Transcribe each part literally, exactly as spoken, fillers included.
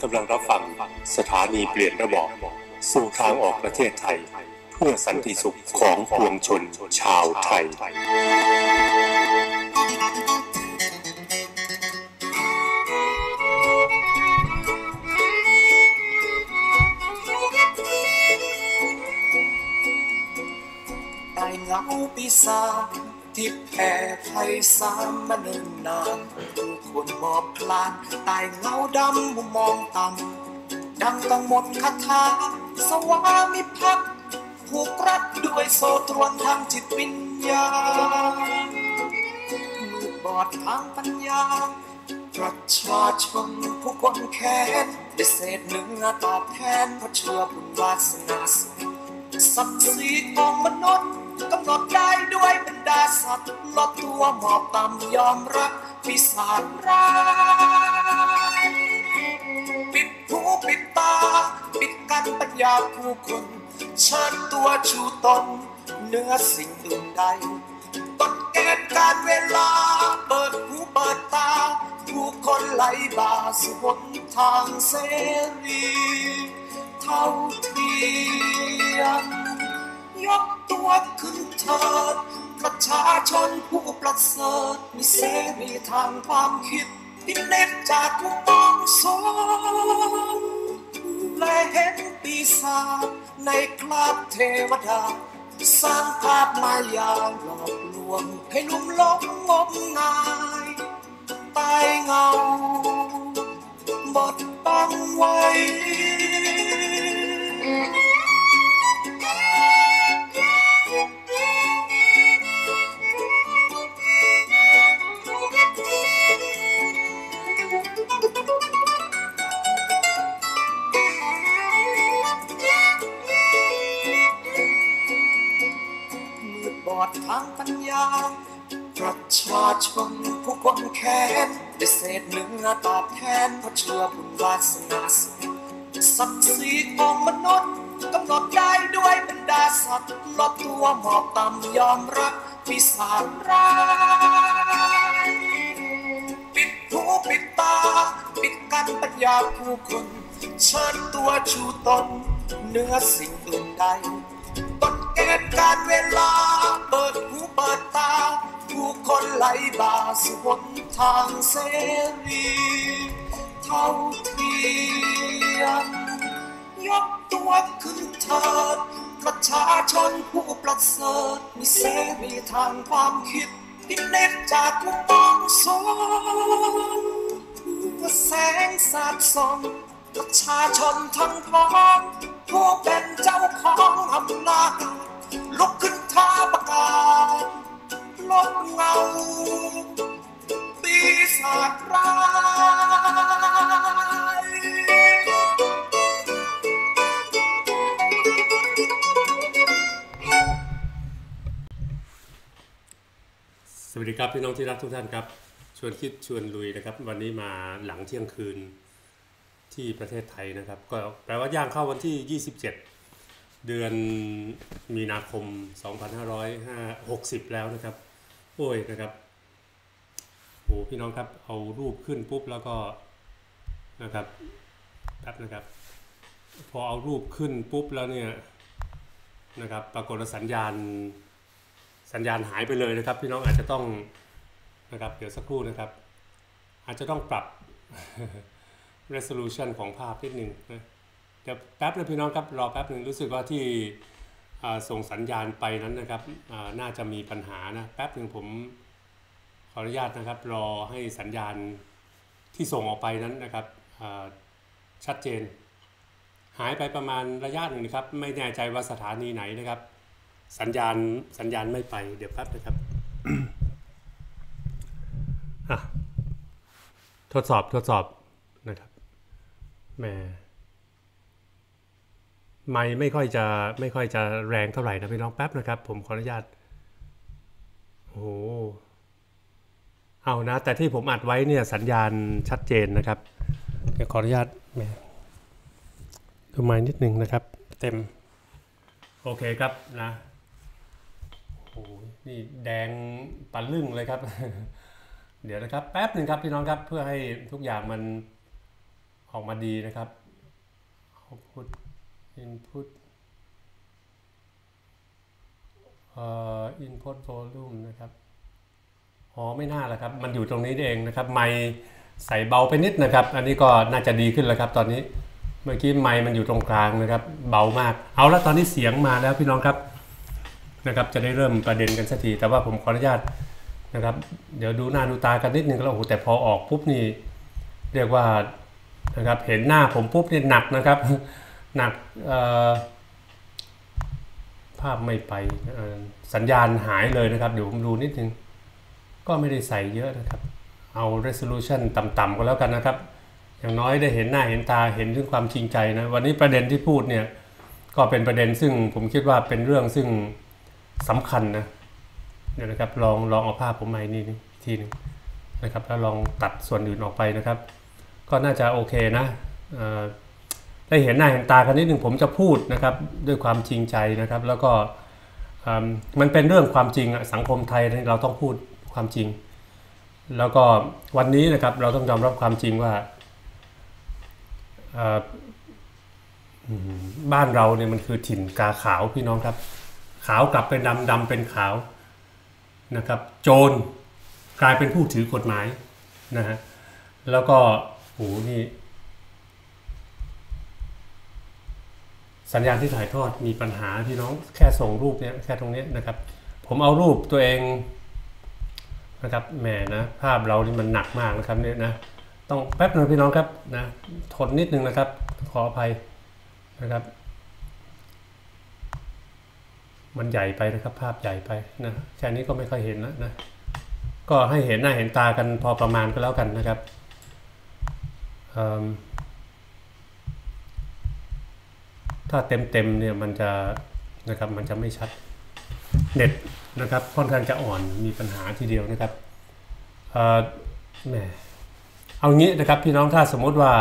ำลังรับฟังสถานีเปลี่ยนระบอบสู่ทางออกประเทศไทยเพื่อสันติสุขของปวงชนชาวไทยใต้เงาปีศาจที่แผ่ไพศาลมาเนิ่นนานผู้คนหมอบคลานใต้เงาดำมุมมองต่ำดังต้องหมดคาถาสวามิภักดิ์ผูกรัดด้วยโซ่ตรวนทางจิตวิญญาณมืดบอดทางปัญญาประชาชนผู้คนแค้นได้เศษเนื้อตอบแทนเพราะเชื่อบุญวาสนาสูงศักดิ์ศรีของมนุษย์กำหนดได้ด้วยบรรดาสัตว์ลดตัวหมอบต่ำยอมรับปีศาจร้ายปิดหูปิดตาปิดกั้นปัญญาผู้คนเชิญตัวชูตนเหนือสิ่งอื่นใดกฎเกณฑ์การเวลาเปิดหูเปิดตาผู้คนไหลบ่าสู่หนทางเสรีเท่าเทียมยกตัวขึ้นเถิดประชาชนผู้ประเสริฐมีเสรีทางความคิดที่เน็ตจากมุมมองสองและเห็นปีศาจในคราบเทวดาสร้างภาพมายาหลอกลวงให้ลุ่มหลงงมงายใต้เงาบดบังไว้ทางปัญญาประชาชนผู้คนแค้นได้เศษเนื้อตอบแทนเพราะเชื่อบุญวาสนาสูงศักดิ์ศรีของมนุษย์กำหนดได้ด้วยบรรดาสัตว์ลดตัวหมอบต่ำยอมรับปีศาจร้ายปิดหูปิดตาปิดกั้นปัญญาผู้คนเชิญตัวชูตนเหนือสิ่งอื่นใดกฎเกณฑ์การเวลาเปิดหูเปิดตาผู้คนไหลบ่าสู่หนทางเสรีเท่าเทียมยกตัวขึ้นเถิดประชาชนผู้ประเสริฐมีเสรีทางความคิดที่เน็ตจากมุมมองสองแสงสาดส่องประชาชนทั้งพ้องผู้เป็นเจ้าของอำนาจลุกขึ้นท้าประกาศลดเงาปีศาจร้ายสวัสดีครับพี่น้องที่รักทุกท่านครับชวนคิดชวนลุยนะครับวันนี้มาหลังเที่ยงคืนที่ประเทศไทยนะครับก็แปลว่าย่างเข้าวันที่ยี่สิบเจ็ดเดือนมีนาคมสองพันห้าร้อยหกสิบแล้วนะครับโอ้ยนะครับโอ้พี่น้องครับเอารูปขึ้นปุ๊บแล้วก็นะครับแป๊บนะครับพอเอารูปขึ้นปุ๊บแล้วเนี่ยนะครับปรากฏว่าสัญญาณสัญญาณหายไปเลยนะครับพี่น้องอาจจะต้องนะครับเดี๋ยวสักครู่นะครับอาจจะต้องปรับresolution ของภาพนิดนึงนะเดี๋ยวแป๊บนะพี่น้องครับรอแป๊บนึงรู้สึกว่าที่ส่งสัญญาณไปนั้นนะครับน่าจะมีปัญหานะแป๊บนึงผมขออนุญาตนะครับรอให้สัญญาณที่ส่งออกไปนั้นนะครับชัดเจนหายไปประมาณระยะหนึ่งนะครับไม่แน่ใจว่าสถานีไหนนะครับสัญญาณสัญญาณไม่ไปเดี๋ยวแป๊บนะครับ ทดสอบทดสอบนะครับแหมไมค์ไม่ค่อยจะไม่ค่อยจะแรงเท่าไหร่นะพี่น้องแป๊บนะครับผมขออนุญาตโอ้เอานะแต่ที่ผมอัดไว้เนี่ยสัญญาณชัดเจนนะครับเดี๋ยวขออนุญาตแหมดูไมค์นิดนึงนะครับเต็มโอเคครับนะโอ้นี่แดงปันลึ่งเลยครับ เดี๋ยวนะครับแป๊บหนึ่งครับพี่น้องครับเพื่อให้ทุกอย่างมันออกมาดีนะครับ output input เอ่อ input volume นะครับอ๋อไม่น่าละครับมันอยู่ตรงนี้เองนะครับไมค์ใส่เบาไปนิดนะครับอันนี้ก็น่าจะดีขึ้นแล้วครับตอนนี้เมื่อกี้ไมค์มันอยู่ตรงกลางนะครับเบามากเอาละตอนนี้เสียงมาแล้วพี่น้องครับนะครับจะได้เริ่มประเด็นกันสักทีแต่ว่าผมขออนุญาตนะครับเดี๋ยวดูหน้าดูตากันนิดนึงแล้วโอ้โหแต่พอออกปุ๊บนี่เรียกว่านะครับเห็นหน้าผมปุ๊บเนี่ยหนักนะครับหนักภาพไม่ไปสัญญาณหายเลยนะครับเดี๋ยวผมดูนิดนึงก็ไม่ได้ใส่เยอะนะครับเอา resolution ต่ำๆก็แล้วกันนะครับอย่างน้อยได้เห็นหน้าเห็นตาเห็นถึงความจริงใจนะวันนี้ประเด็นที่พูดเนี่ยก็เป็นประเด็นซึ่งผมคิดว่าเป็นเรื่องซึ่งสำคัญนะเนี่ยนะครับลองลองเอาภาพผมใหม่นี่ทีนึงนะครับแล้วลองตัดส่วนอื่นออกไปนะครับก็น่าจะโอเคนะได้เห็นหน้าเห็นตากันนิดหนึ่งผมจะพูดนะครับด้วยความจริงใจนะครับแล้วก็มันเป็นเรื่องความจริงสังคมไทยเราต้องพูดความจริงแล้วก็วันนี้นะครับเราต้องยอมรับความจริงว่าบ้านเราเนี่ยมันคือถิ่นกาขาวพี่น้องครับขาวกลับเป็นดำดำเป็นขาวนะครับโจรกลายเป็นผู้ถือกฎหมายนะฮะแล้วก็โหนี่สัญญาณที่ถ่ายทอดมีปัญหาพี่น้องแค่ส่งรูปเนี้ยแค่ตรงนี้นะครับผมเอารูปตัวเองนะครับแหมนะภาพเรานี่มันหนักมากนะครับเนี่ยนะต้องแป๊บนึงพี่น้องครับนะทนนิดนึงนะครับขออภัยนะครับมันใหญ่ไปนะครับภาพใหญ่ไปนะแค่นี้ก็ไม่ค่อยเห็นแล้วนะก็ให้เห็นหน้าเห็นตากันพอประมาณก็แล้วกันนะครับถ้าเต็มๆเนี่ยมันจะนะครับมันจะไม่ชัดเน็ตนะครับค่อนข้างจะอ่อนมีปัญหาทีเดียวนะครับเอ่อแหมเอางี้นะครับพี่น้องถ้าสมมติว่า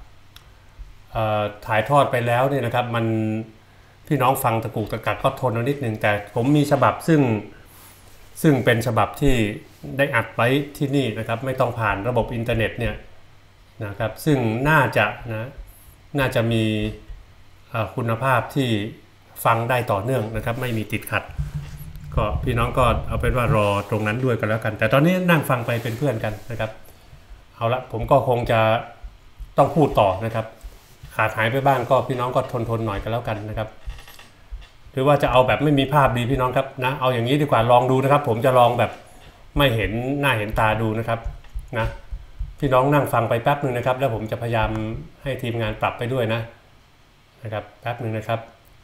ถ่ายทอดไปแล้วเนี่ยนะครับมันพี่น้องฟังตะกุกตะกักก็ทนเอานิดนึงแต่ผมมีฉบับซึ่งซึ่งเป็นฉบับที่ได้อัดไว้ที่นี่นะครับไม่ต้องผ่านระบบอินเทอร์เน็ตเนี่ยนะครับซึ่งน่าจะนะน่าจะมีคุณภาพที่ฟังได้ต่อเนื่องนะครับไม่มีติดขัดก็พี่น้องก็เอาเป็นว่ารอตรงนั้นด้วยกันแล้วกันแต่ตอนนี้นั่งฟังไปเป็นเพื่อนกันนะครับเอาละผมก็คงจะต้องพูดต่อนะครับขาดหายไปบ้างก็พี่น้องก็ทนทนหน่อยกันแล้วกันนะครับหรือว่าจะเอาแบบไม่มีภาพดีพี่น้องครับนะเอาอย่างนี้ดีกว่าลองดูนะครับผมจะลองแบบไม่เห็นหน้าเห็นตาดูนะครับนะพี่น้องนั่งฟังไปแป๊บนึงนะครับแล้วผมจะพยายามให้ทีมงานปรับไปด้วยนะนะครับแป๊บนึงนะครับ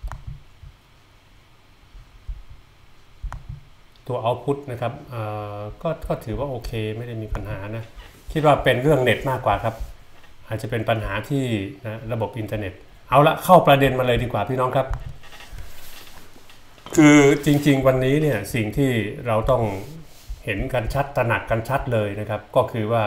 ตัว output นะครับก็ก็ถือว่าโอเคไม่ได้มีปัญหานะคิดว่าเป็นเรื่องเน็ตมากกว่าครับอาจจะเป็นปัญหาที่นะระบบอินเทอร์เน็ตเอาละเข้าประเด็นมาเลยดีกว่าพี่น้องครับคือจริงๆวันนี้เนี่ยสิ่งที่เราต้องเห็นกันชัดตระหนักกันชัดเลยนะครับก็คือว่า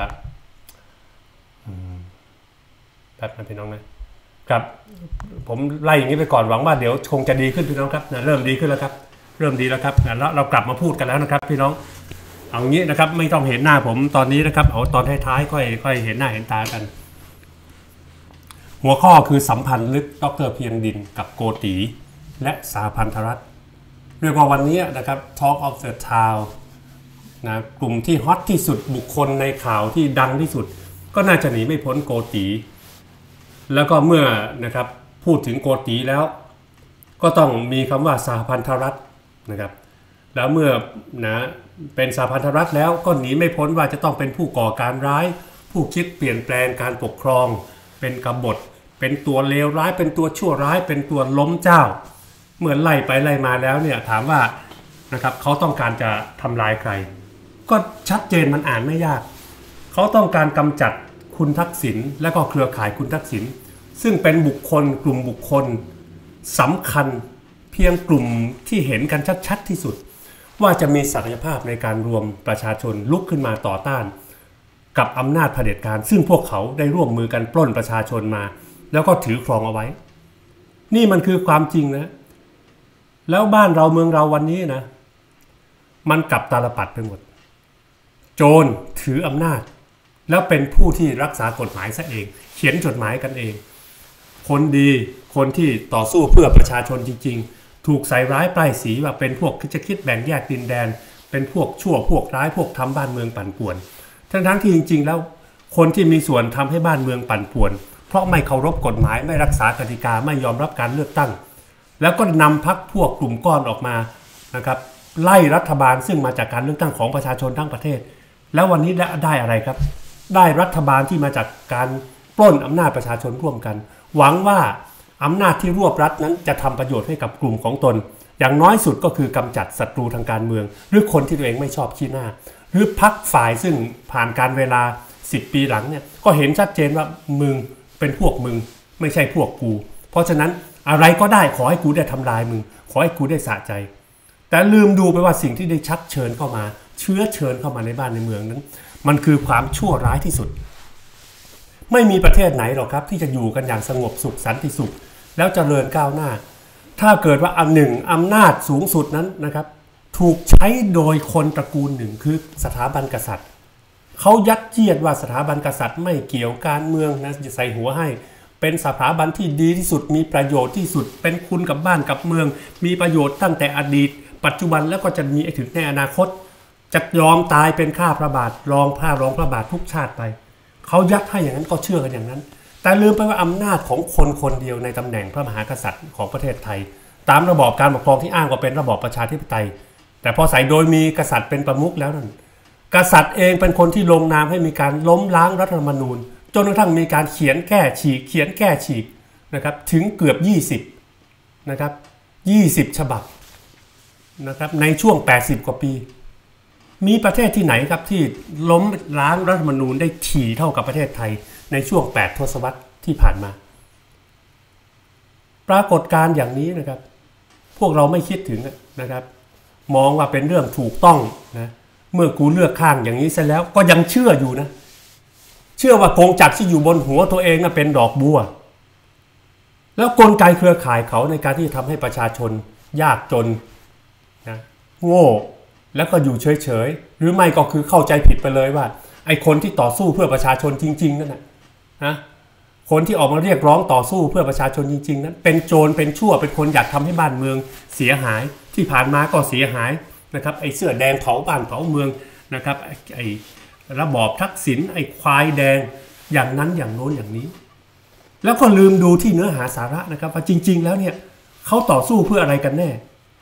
แป๊บนะพี่น้องนะครับผมไล่อย่างนี้ไปก่อนหวังว่าเดี๋ยวคงจะดีขึ้นพี่น้องครับนะเริ่มดีขึ้นแล้วครับเริ่มดีแล้วครับแล้วเรากลับมาพูดกันแล้วนะครับพี่น้องเอางี้นะครับไม่ต้องเห็นหน้าผมตอนนี้นะครับเอาตอนท้ายๆค่อยค่อยเห็นหน้าเห็นตากันหัวข้อคือสัมพันธ์ลึกดร.เพียงดินกับโกตีและสหพันธรัฐเรียกว่าวันนี้นะครับ Talk of the Town นะกลุ่มที่ฮอตที่สุดบุคคลในข่าวที่ดังที่สุดก็น่าจะหนีไม่พ้นโกตีแล้วก็เมื่อนะครับพูดถึงโกตีแล้วก็ต้องมีคำว่าสหพันธรัฐนะครับแล้วเมื่อนะเป็นสหพันธรัฐแล้วก็หนีไม่พ้นว่าจะต้องเป็นผู้ก่อการร้ายผู้คิดเปลี่ยนแปลงการปกครองเป็นกบฏเป็นตัวเลวร้ายเป็นตัวชั่วร้ายเป็นตัวล้มเจ้าเมื่อไล่ไปไล่มาแล้วเนี่ยถามว่านะครับเขาต้องการจะทำลายใครก็ชัดเจนมันอ่านไม่ยากเขาต้องการกำจัดคุณทักษิณและก็เครือข่ายคุณทักษิณซึ่งเป็นบุคคลกลุ่มบุคคลสำคัญเพียงกลุ่มที่เห็นกันชัดๆที่สุดว่าจะมีศักยภาพในการรวมประชาชนลุกขึ้นมาต่อต้านกับอำนาจเผด็จการซึ่งพวกเขาได้ร่วมมือกันปล้นประชาชนมาแล้วก็ถือครองเอาไว้นี่มันคือความจริงนะแล้วบ้านเราเมืองเราวันนี้นะมันกลับตาลปัดไปหมดโจรถืออำนาจแล้วเป็นผู้ที่รักษากฎหมายซะเองเขียนจดหมายกันเองคนดีคนที่ต่อสู้เพื่อประชาชนจริงๆถูกใส่ร้ายป้ายสีว่าเป็นพวกจะคิดแบ่งแยกดินแดนเป็นพวกชั่วพวกร้ายพวกทำบ้านเมืองปั่นป่วนทั้งทั้งที่จริงๆแล้วคนที่มีส่วนทำให้บ้านเมืองปั่นป่วนเพราะไม่เคารพกฎหมายไม่รักษากติกาไม่ยอมรับการเลือกตั้งแล้วก็นำพรรคพวกกลุ่มก้อนออกมานะครับไล่รัฐบาลซึ่งมาจากการเลือกตั้งของประชาชนทั้งประเทศแล้ววันนี้ได้อะไรครับได้รัฐบาลที่มาจากการปล้นอำนาจประชาชนร่วมกันหวังว่าอำนาจที่รวบรัดนั้นจะทำประโยชน์ให้กับกลุ่มของตนอย่างน้อยสุดก็คือกำจัดศัตรูทางการเมืองหรือคนที่ตัวเองไม่ชอบขี้หน้าหรือพรรคฝ่ายซึ่งผ่านการเวลาสิบปีหลังเนี่ยก็เห็นชัดเจนว่ามึงเป็นพวกมึงไม่ใช่พวกกูเพราะฉะนั้นอะไรก็ได้ขอให้กูได้ทำลายมึงขอให้กูได้สะใจแต่ลืมดูไปว่าสิ่งที่ได้ชักเชิญเข้ามาเชื้อเชิญเข้ามาในบ้านในเมืองนั้นมันคือความชั่วร้ายที่สุดไม่มีประเทศไหนหรอกครับที่จะอยู่กันอย่างสงบสุขสันติสุขแล้วเจริญก้าวหน้าถ้าเกิดว่าอันหนึ่งอำนาจสูงสุดนั้นนะครับถูกใช้โดยคนตระกูลหนึ่งคือสถาบันกษัตริย์เขายัดเยียดว่าสถาบันกษัตริย์ไม่เกี่ยวการเมืองนะจะใส่หัวให้เป็นสถาบันที่ดีที่สุดมีประโยชน์ที่สุดเป็นคุณกับบ้านกับเมืองมีประโยชน์ตั้งแต่อดีตปัจจุบันแล้วก็จะมีถึงในอนาคตจะยอมตายเป็นข้าพระบาทรองผ้ารองพระบาททุกชาติไปเขายัดให้อย่างนั้นก็เชื่อกันอย่างนั้นแต่ลืมไปว่าอำนาจของคนคนเดียวในตำแหน่งพระมหากษัตริย์ของประเทศไทยตามระบอบการปกครองที่อ้างว่าเป็นระบอบประชาธิปไตยแต่พอใส่โดยมีกษัตริย์เป็นประมุขแล้วนั่นกษัตริย์เองเป็นคนที่ลงนามให้มีการล้มล้างรัฐธรรมนูญจนกระทั่งมีการเขียนแก้ฉีกเขียนแก้ฉีกนะครับถึงเกือบยี่สิบนะครับยี่สิบฉบับนะครับในช่วงแปดสิบกว่าปีมีประเทศที่ไหนครับที่ล้มล้างรัฐธรรมนูญได้ถี่เท่ากับประเทศไทยในช่วงแปดทศวรรษที่ผ่านมาปรากฏการณ์อย่างนี้นะครับพวกเราไม่คิดถึงนะครับมองว่าเป็นเรื่องถูกต้องนะเมื่อกูเลือกข้างอย่างนี้เสร็จแล้วก็ยังเชื่ออยู่นะเชื่อว่ากงจักรที่อยู่บนหัวตัวเองน่ะเป็นดอกบัวแล้วกลไกเครือข่ายเขาในการที่ทำให้ประชาชนยากจนนะโง่แล้วก็อยู่เฉยๆหรือไม่ก็คือเข้าใจผิดไปเลยว่าไอ้คนที่ต่อสู้เพื่อประชาชนจริงๆนั่นนะนะคนที่ออกมาเรียกร้องต่อสู้เพื่อประชาชนจริงๆนั้นเป็นโจรเป็นชั่วเป็นคนอยากทำให้บ้านเมืองเสียหายที่ผ่านมาก็เสียหายนะครับไอ้เสื้อแดงเผาบ้านเผาเมืองนะครับไอ้ระบอบทักษิณไอ้ควายแดงอย่างนั้นอย่างโน้นอย่างนี้แล้วก็ลืมดูที่เนื้อหาสาระนะครับว่าจริงๆแล้วเนี่ยเขาต่อสู้เพื่ออะไรกันแน่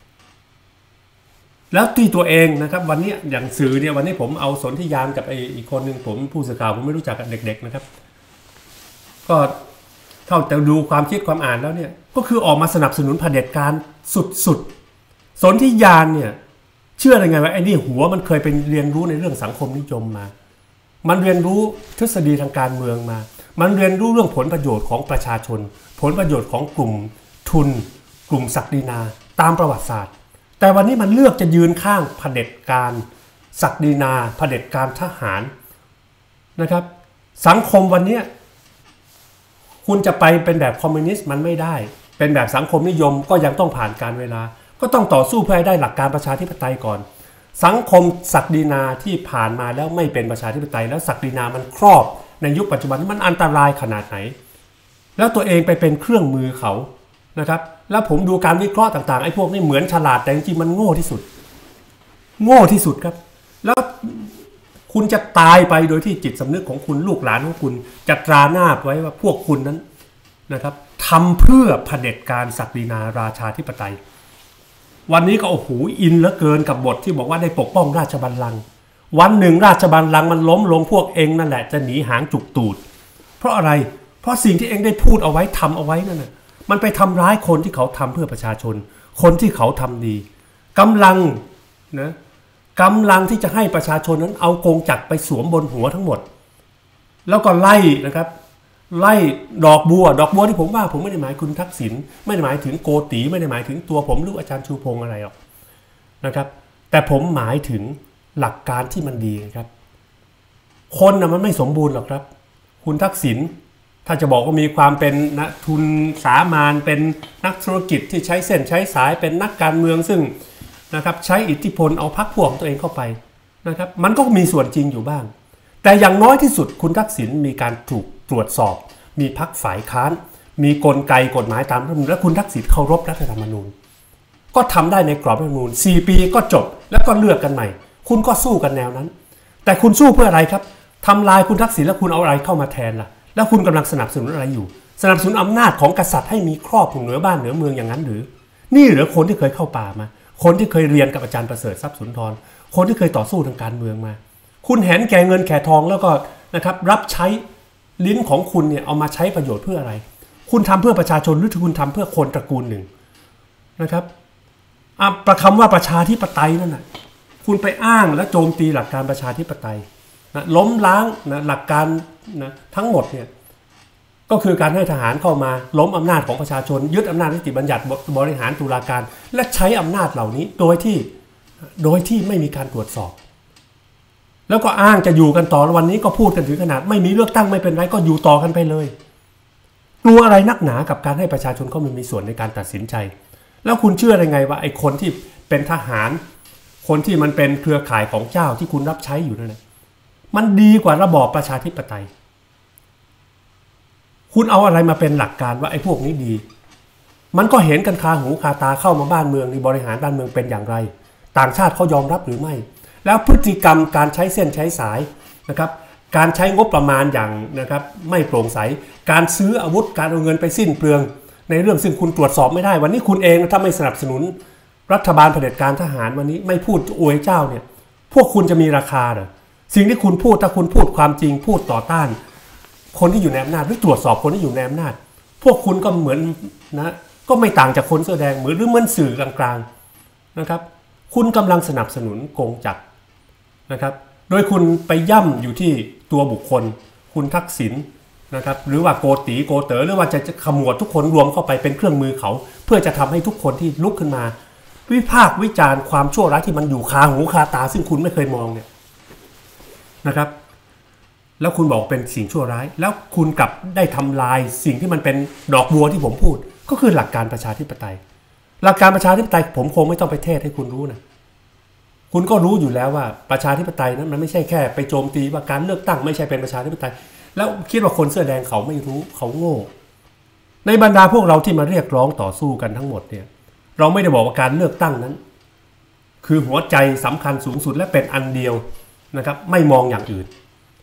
แล้วที่ตัวเองนะครับวันนี้อย่างสื่อเนี่ยวันนี้ผมเอาสนธิยานกับไอ้อีกคนหนึ่งผมผู้สื่อข่าวผมไม่รู้จักกับเด็กๆนะครับก็เท่าแต่ดูความคิดความอ่านแล้วเนี่ยก็คือออกมาสนับสนุนเผด็จการสุดๆสนธิยานเนี่ยเชื่อได้ไงว่าไอ้นี่หัวมันเคยเป็นเรียนรู้ในเรื่องสังคมนิยมมามันเรียนรู้ทฤษฎีทางการเมืองมามันเรียนรู้เรื่องผลประโยชน์ของประชาชนผลประโยชน์ของกลุ่มทุนกลุ่มศักดินาตามประวัติศาสตร์แต่วันนี้มันเลือกจะยืนข้างเผด็จการศักดินาเผด็จการทหารนะครับสังคมวันนี้คุณจะไปเป็นแบบคอมมิวนิสต์มันไม่ได้เป็นแบบสังคมนิยมก็ยังต้องผ่านการเวลาก็ต้องต่อสู้เพื่อให้ได้หลักการประชาธิปไตยก่อนสังคมศักดินาที่ผ่านมาแล้วไม่เป็นประชาธิปไตยแล้วศักดินามันครอบในยุคปัจจุบันมันอันตรายขนาดไหนแล้วตัวเองไปเป็นเครื่องมือเขานะครับแล้วผมดูการวิเคราะห์ต่างๆไอ้พวกนี้เหมือนฉลาดแต่จริงๆมันโง่ที่สุดโง่ที่สุดครับแล้วคุณจะตายไปโดยที่จิตสำนึกของคุณลูกหลานของคุณจะตราหน้าไว้ว่าพวกคุณนั้นนะครับทำเพื่อเผด็จการศักดินาราชาธิปไตยวันนี้ก็โอ้โหอินเหลือเกินกับบทที่บอกว่าได้ปกป้องราชบัลลังก์วันหนึ่งราชบัลลังก์มันล้มลงพวกเองนั่นแหละจะหนีหางจุกตูดเพราะอะไรเพราะสิ่งที่เองได้พูดเอาไว้ทำเอาไว้นั่นน่ะมันไปทำร้ายคนที่เขาทำเพื่อประชาชนคนที่เขาทำดีกำลังนะกำลังที่จะให้ประชาชนนั้นเอากงจักรไปสวมบนหัวทั้งหมดแล้วก็ไล่นะครับไล่ดอกบัวดอกบัวที่ผมว่าผมไม่ได้หมายคุณทักษิณไม่ได้หมายถึงโกติไม่ได้หมายถึงตัวผมหรืออาจารย์ชูพงษ์อะไรหรอกนะครับแต่ผมหมายถึงหลักการที่มันดีครับคนนะมันไม่สมบูรณ์หรอกครับคุณทักษิณถ้าจะบอกว่ามีความเป็นนักทุนสามานเป็นนักธุรกิจที่ใช้เส้นใช้สายเป็นนักการเมืองซึ่งนะครับใช้อิทธิพลเอาพรรคพวกของตัวเองเข้าไปนะครับมันก็มีส่วนจริงอยู่บ้างแต่อย่างน้อยที่สุดคุณทักษิณมีการถูกตรวจสอบมีพรรคฝ่ายค้านมีกลไกกฎหมายตามรัฐธรรมนูญและคุณทักษิณเคารพรัฐธรรมนูญก็ทำได้ในกรอบรัฐธรรมนูญสี่ปีก็จบแล้วก็เลือกกันใหม่คุณก็สู้กันแนวนั้นแต่คุณสู้เพื่ออะไรครับทำลายคุณทักษิณแล้วคุณเอาอะไรเข้ามาแทนล่ะแล้วคุณกำลังสนับสนุนอะไรอยู่สนับสนุนอำนาจของกษัตริย์ให้มีครอบเหนือบ้านเหนือเมืองอย่างนั้นหรือนี่เหรือคนที่เคยเข้าป่ามาคนที่เคยเรียนกับอาจารย์ประเสริฐทรัพย์สุนทรคนที่เคยต่อสู้ทางการเมืองมาคุณเห็นแก่เงินแก่ทองแล้วก็นะครับรับใช้ลิ้นของคุณเนี่ยเอามาใช้ประโยชน์เพื่ออะไรคุณทำเพื่อประชาชนหรือคุณทำเพื่อคนตระกูลหนึ่งนะครับประคำว่าประชาธิปไตยนั่นแหละคุณไปอ้างและโจมตีหลักการประชาธิปไตยนะล้มล้างนะหลักการนะทั้งหมดเนี่ยก็คือการให้ทหารเข้ามาล้มอำนาจของประชาชนยึดอำนาจนิติบัญญัติบริหารตุลาการและใช้อำนาจเหล่านี้โดยที่โดยที่ไม่มีการตรวจสอบแล้วก็อ้างจะอยู่กันต่อวันนี้ก็พูดกันถึงขนาดไม่มีเลือกตั้งไม่เป็นไรก็อยู่ต่อกันไปเลยกลัวอะไรนักหนากับการให้ประชาชนเข้ามามีส่วนในการตัดสินใจแล้วคุณเชื่อได้ไงว่าไอ้คนที่เป็นทหารคนที่มันเป็นเครือข่ายของเจ้าที่คุณรับใช้อยู่นั่นแหละมันดีกว่าระบอบประชาธิปไตยคุณเอาอะไรมาเป็นหลักการว่าไอ้พวกนี้ดีมันก็เห็นกันคาหูคาตาเข้ามาบ้านเมืองในบริหารบ้านเมืองเป็นอย่างไรต่างชาติเขายอมรับหรือไม่แล้วพฤติกรรมการใช้เส้นใช้สายนะครับการใช้งบประมาณอย่างนะครับไม่โปร่งใสการซื้ออาวุธการเอาเงินไปสิ้นเปลืองในเรื่องซึ่งคุณตรวจสอบไม่ได้วันนี้คุณเองถ้าไม่สนับสนุนรัฐบาลเผด็จการทหารวันนี้ไม่พูดอวยเจ้าเนี่ยพวกคุณจะมีราคาเหรอสิ่งที่คุณพูดถ้าคุณพูดความจริงพูดต่อต้านคนที่อยู่ในอำนาจหรือตรวจสอบคนที่อยู่ในอำนาจพวกคุณก็เหมือนนะก็ไม่ต่างจากคนเสื้อแดงเหมือนหรือเหมือนสื่อกลางๆนะครับคุณกำลังสนับสนุนโกงจัดนะครับโดยคุณไปย่ำอยู่ที่ตัวบุคคลคุณทักษิณนะครับหรือว่าโกตีโกเต๋อหรือว่าจะขมวดทุกคนรวมเข้าไปเป็นเครื่องมือเขาเพื่อจะทำให้ทุกคนที่ลุกขึ้นมาวิพากษ์วิจารณ์ความชั่วร้ายที่มันอยู่คาหูคาตาซึ่งคุณไม่เคยมองเนี่ยนะครับแล้วคุณบอกเป็นสิ่งชั่วร้ายแล้วคุณกลับได้ทำลายสิ่งที่มันเป็นดอกบัวที่ผมพูดก็คือหลักการประชาธิปไตยหลักการประชาธิปไตยผมคงไม่ต้องไปเทศให้คุณรู้นะคุณก็รู้อยู่แล้วว่าประชาธิปไตยนั้นมันไม่ใช่แค่ไปโจมตีว่าการเลือกตั้งไม่ใช่เป็นประชาธิปไตยแล้วคิดว่าคนเสื้อแดงเขาไม่รู้เขาโง่ในบรรดาพวกเราที่มาเรียกร้องต่อสู้กันทั้งหมดเนี่ยเราไม่ได้บอกว่าการเลือกตั้งนั้นคือหัวใจสำคัญสูงสุดและเป็นอันเดียวนะครับไม่มองอย่างอื่น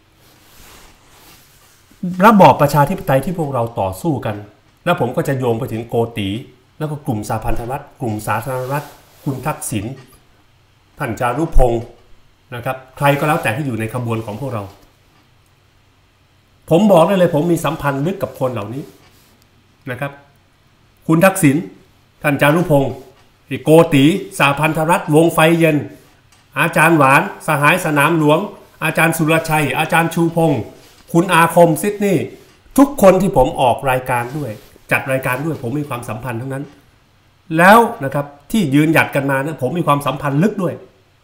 ระบอบประชาธิปไตยที่พวกเราต่อสู้กันแล้วผมก็จะโยงไปถึงโกตีแล้วก็กลุ่มสหพันธรัฐกลุ่มสาธารณรัฐคุณทักษิณท่านจารุพงศ์นะครับใครก็แล้วแต่ที่อยู่ในขบวนของพวกเราผมบอกได้เลยผมมีสัมพันธ์ลึกกับคนเหล่านี้นะครับคุณทักษิณท่านจารุพงศ์โกตีสหพันธรัฐวงไฟเย็นอาจารย์หวานสหายสนามหลวงอาจารย์สุรชัยอาจารย์ชูพงศ์คุณอาคมซิดนีย์ทุกคนที่ผมออกรายการด้วยจัดรายการด้วยผมมีความสัมพันธ์ทั้งนั้นแล้วนะครับที่ยืนหยัดกันมานะผมมีความสัมพันธ์ลึกด้วย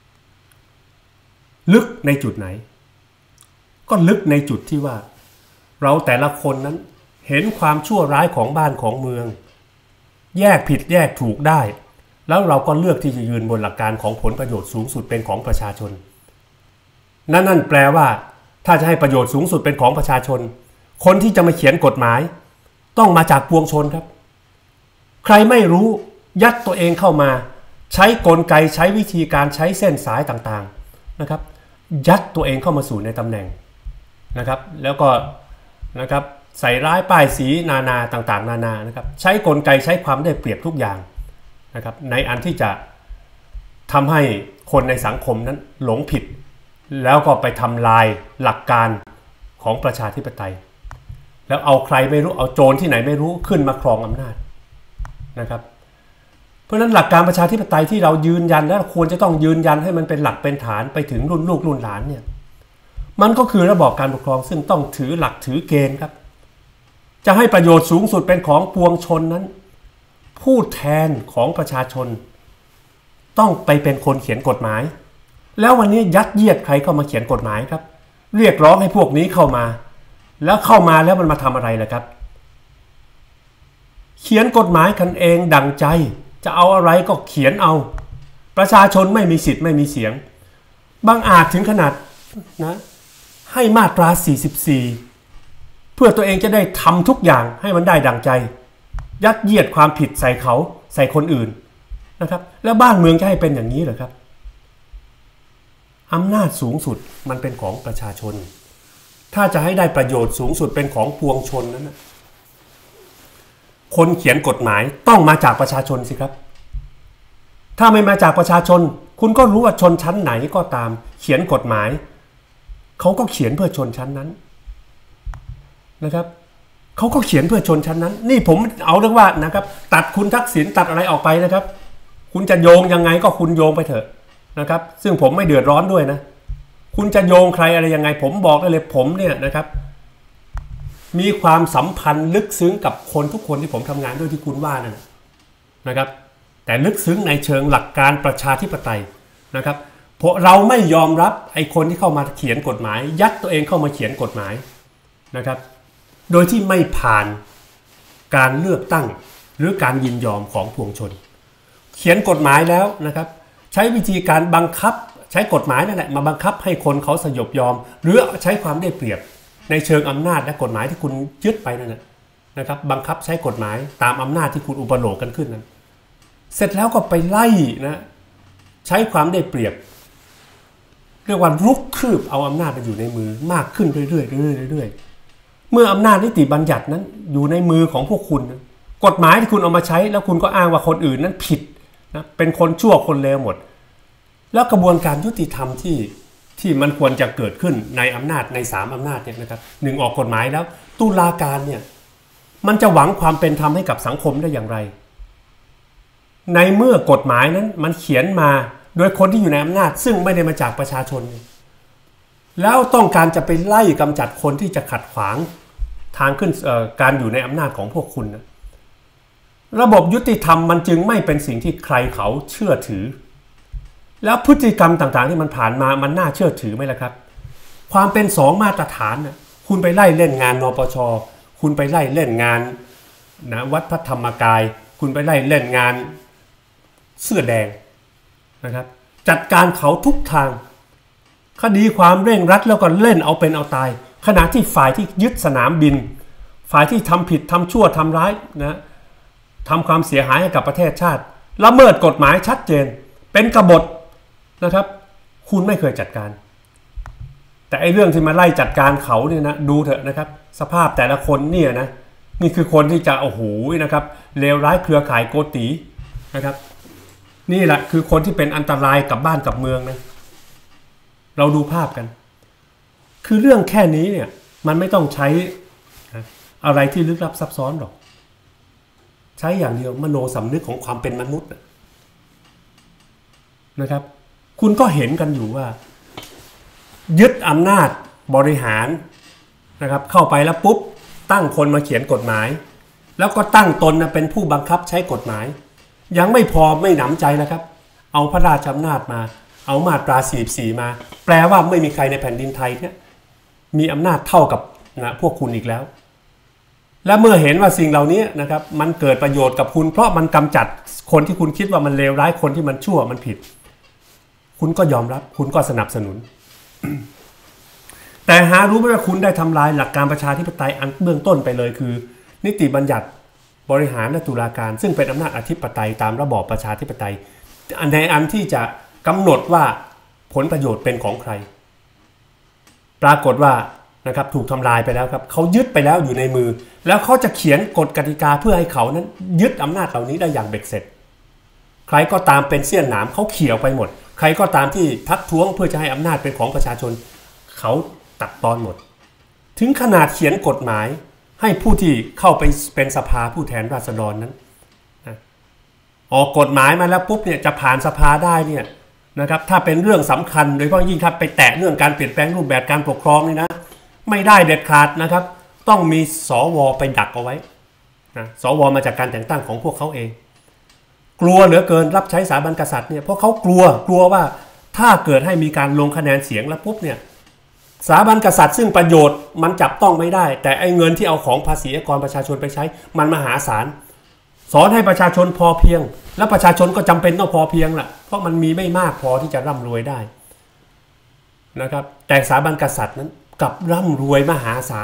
ลึกในจุดไหนก็ลึกในจุดที่ว่าเราแต่ละคนนั้นเห็นความชั่วร้ายของบ้านของเมืองแยกผิดแยกถูกได้แล้วเราก็เลือกที่จะยืนบนหลักการของผลประโยชน์สูงสุดเป็นของประชาชนนั่นนั่นแปลว่าถ้าจะให้ประโยชน์สูงสุดเป็นของประชาชนคนที่จะมาเขียนกฎหมายต้องมาจากปวงชนครับใครไม่รู้ยัดตัวเองเข้ามาใช้กลไกใช้วิธีการใช้เส้นสายต่างๆนะครับยัดตัวเองเข้ามาสู่ในตำแหน่งนะครับแล้วก็นะครับใส่ร้ายป้ายสีนานาต่างๆนานานะครับใช้กลไกใช้ความได้เปรียบทุกอย่างนะครับในอันที่จะทำให้คนในสังคมนั้นหลงผิดแล้วก็ไปทำลายหลักการของประชาธิปไตยแล้วเอาใครไม่รู้เอาโจรที่ไหนไม่รู้ขึ้นมาครองอำนาจนะครับเพราะฉะนั้นหลักการประชาธิปไตยที่เรายืนยันและควรจะต้องยืนยันให้มันเป็นหลักเป็นฐานไปถึงรุ่นลูกรุ่นหลานเนี่ยมันก็คือระบอบการปกครองซึ่งต้องถือหลักถือเกณฑ์ครับจะให้ประโยชน์สูงสุดเป็นของปวงชนนั้นผู้แทนของประชาชนต้องไปเป็นคนเขียนกฎหมายแล้ววันนี้ยัดเยียดใครเข้ามาเขียนกฎหมายครับเรียกร้องให้พวกนี้เข้ามาแล้วเข้ามาแล้วมันมาทำอะไรล่ะครับเขียนกฎหมายกันเองดังใจจะเอาอะไรก็เขียนเอาประชาชนไม่มีสิทธิ์ไม่มีเสียงบางอาจถึงขนาดนะให้มาตราสี่สิบสี่เพื่อตัวเองจะได้ทำทุกอย่างให้มันได้ดังใจยัดเยียดความผิดใส่เขาใส่คนอื่นนะครับแล้วบ้านเมืองจะให้เป็นอย่างนี้เหรอครับอำนาจสูงสุดมันเป็นของประชาชนถ้าจะให้ได้ประโยชน์สูงสุดเป็นของปวงชนนั้นนะคนเขียนกฎหมายต้องมาจากประชาชนสิครับถ้าไม่มาจากประชาชนคุณก็รู้ว่าชนชั้นไหนก็ตามเขียนกฎหมายเขาก็เขียนเพื่อชนชั้นนั้นนะครับเขาก็เขียนเพื่อชนชั้นนั้นนี่ผมเอาเรื่องว่านะครับตัดคุณทักษิณตัดอะไรออกไปนะครับคุณจะโยงยังไงก็คุณโยงไปเถอะนะครับซึ่งผมไม่เดือดร้อนด้วยนะคุณจะโยงใครอะไรยังไงผมบอกได้เลยผมเนี่ยนะครับมีความสัมพันธ์ลึกซึ้งกับคนทุกคนที่ผมทำงานด้วยที่คุณว่านั่นนะครับแต่ลึกซึ้งในเชิงหลักการประชาธิปไตยนะครับเพราะเราไม่ยอมรับไอ้คนที่เข้ามาเขียนกฎหมายยัดตัวเองเข้ามาเขียนกฎหมายนะครับโดยที่ไม่ผ่านการเลือกตั้งหรือการยินยอมของปวงชนเขียนกฎหมายแล้วนะครับใช้วิธีการบังคับใช้กฎหมายนั่นแหละมาบังคับให้คนเขาสยบยอมหรือใช้ความได้เปรียบในเชิงอำนาจและกฎหมายที่คุณยึดไปนั่นแหละนะครับบังคับใช้กฎหมายตามอำนาจที่คุณอุปโลกกันขึ้นนั้นเสร็จแล้วก็ไปไล่นะใช้ความได้เปรียบเรียกว่ารุกคืบเอาอำนาจไปอยู่ในมือมากขึ้นเรื่อยๆเรื่อยๆเรื่อยๆเมื่ออำนาจนิติบัญญัตินั้นอยู่ในมือของพวกคุณนะกฎหมายที่คุณเอามาใช้แล้วคุณก็อ้างว่าคนอื่นนั้นผิดนะเป็นคนชั่วคนเลวหมดแล้วกระบวนการยุติธรรมที่ที่มันควรจะเกิดขึ้นในอำนาจในสามอำนาจเนี่ยนะครับหนึ่งออกกฎหมายแล้วตุลาการเนี่ยมันจะหวังความเป็นธรรมให้กับสังคมได้อย่างไรในเมื่อกฎหมายนั้นมันเขียนมาโดยคนที่อยู่ในอำนาจซึ่งไม่ได้มาจากประชาชนแล้วต้องการจะไปไล่กำจัดคนที่จะขัดขวางทางขึ้นการอยู่ในอำนาจของพวกคุณนะระบบยุติธรรมมันจึงไม่เป็นสิ่งที่ใครเขาเชื่อถือแล้วพฤติกรรมต่างๆที่มันผ่านมามันน่าเชื่อถือไหมล่ะครับความเป็นสองมาตรฐานนะคุณไปไล่เล่นงานนปช.คุณไปไล่เล่นงานนะวัดพระธรรมกายคุณไปไล่เล่นงานเสื้อแดงนะครับจัดการเขาทุกทางคดีความเร่งรัดแล้วก็เล่นเอาเป็นเอาตายขณะที่ฝ่ายที่ยึดสนามบินฝ่ายที่ทำผิดทำชั่วทำร้ายนะทำความเสียหายให้กับประเทศชาติละเมิดกฎหมายชัดเจนเป็นกบฏนะครับคุณไม่เคยจัดการแต่ไอ้เรื่องที่มาไล่จัดการเขาเนี่ยนะดูเถอะนะครับสภาพแต่ละคนเนี่ยนะนี่คือคนที่จะโอ้โหนะครับเลวร้ายเครือข่ายโกตีนะครับนี่แหละคือคนที่เป็นอันตรายกับบ้านกับเมืองนะเราดูภาพกันคือเรื่องแค่นี้เนี่ยมันไม่ต้องใช้อะไรที่ลึกลับซับซ้อนหรอกใช้อย่างเดียวมโนสำนึกของความเป็นมนุษย์นะครับคุณก็เห็นกันอยู่ว่ายึดอำนาจบริหารนะครับเข้าไปแล้วปุ๊บตั้งคนมาเขียนกฎหมายแล้วก็ตั้งตนเป็นผู้บังคับใช้กฎหมายยังไม่พอไม่หนำใจนะครับเอาพระราชอำนาจมาเอามาตราสี่สิบสี่มาแปลว่าไม่มีใครในแผ่นดินไทยเนี่ยมีอำนาจเท่ากับนะพวกคุณอีกแล้วและเมื่อเห็นว่าสิ่งเหล่านี้นะครับมันเกิดประโยชน์กับคุณเพราะมันกำจัดคนที่คุณคิดว่ามันเลวร้ายคนที่มันชั่วมันผิดคุณก็ยอมรับคุณก็สนับสนุน แต่หารู้ไหมว่าคุณได้ทำลายหลักการประชาธิปไตยอันเบื้องต้นไปเลยคือนิติบัญญัติบริหารและตุลาการซึ่งเป็นอำนาจอธิปไตยตามระบอบประชาธิปไตยในอันที่จะกำหนดว่าผลประโยชน์เป็นของใครปรากฏว่านะครับถูกทำลายไปแล้วครับเขายึดไปแล้วอยู่ในมือแล้วเขาจะเขียนกฎกติกาเพื่อให้เขานั้นยึดอำนาจเหล่านี้ได้อย่างเบ็ดเสร็จใครก็ตามเป็นเสี้ยนหนามเขาเขี่ยวไปหมดใครก็ตามที่ทักท้วงเพื่อจะให้อำนาจเป็นของประชาชนเขาตัดตอนหมดถึงขนาดเขียนกฎหมายให้ผู้ที่เข้าไปเป็นสภาผู้แทนราษฎรนั้นออกกฎหมายมาแล้วปุ๊บเนี่ยจะผ่านสภาได้เนี่ยนะครับถ้าเป็นเรื่องสำคัญโดยเฉพาะยิ่งครับไปแตะเรื่องการเปลี่ยนแปลงรูปแบบการปกครองนี่นะไม่ได้เด็ดขาดนะครับต้องมีสวไปดักเอาไว้นะสวมาจากการแต่งตั้งของพวกเขาเองกลัวเหลือเกินรับใช้สถาบันกษัตริย์เนี่ยเพราะเขากลัวกลัวว่าถ้าเกิดให้มีการลงคะแนนเสียงแล้วปุ๊บเนี่ยสถาบันกษัตริย์ซึ่งประโยชน์มันจับต้องไม่ได้แต่ไอ้เงินที่เอาของภาษีอากรประชาชนไปใช้มันมหาศาลสอนให้ประชาชนพอเพียงและประชาชนก็จำเป็นต้องพอเพียงแหละเพราะมันมีไม่มากพอที่จะร่ำรวยได้นะครับแต่สถาบันกษัตริย์นั้นกลับร่ำรวยมหาศาล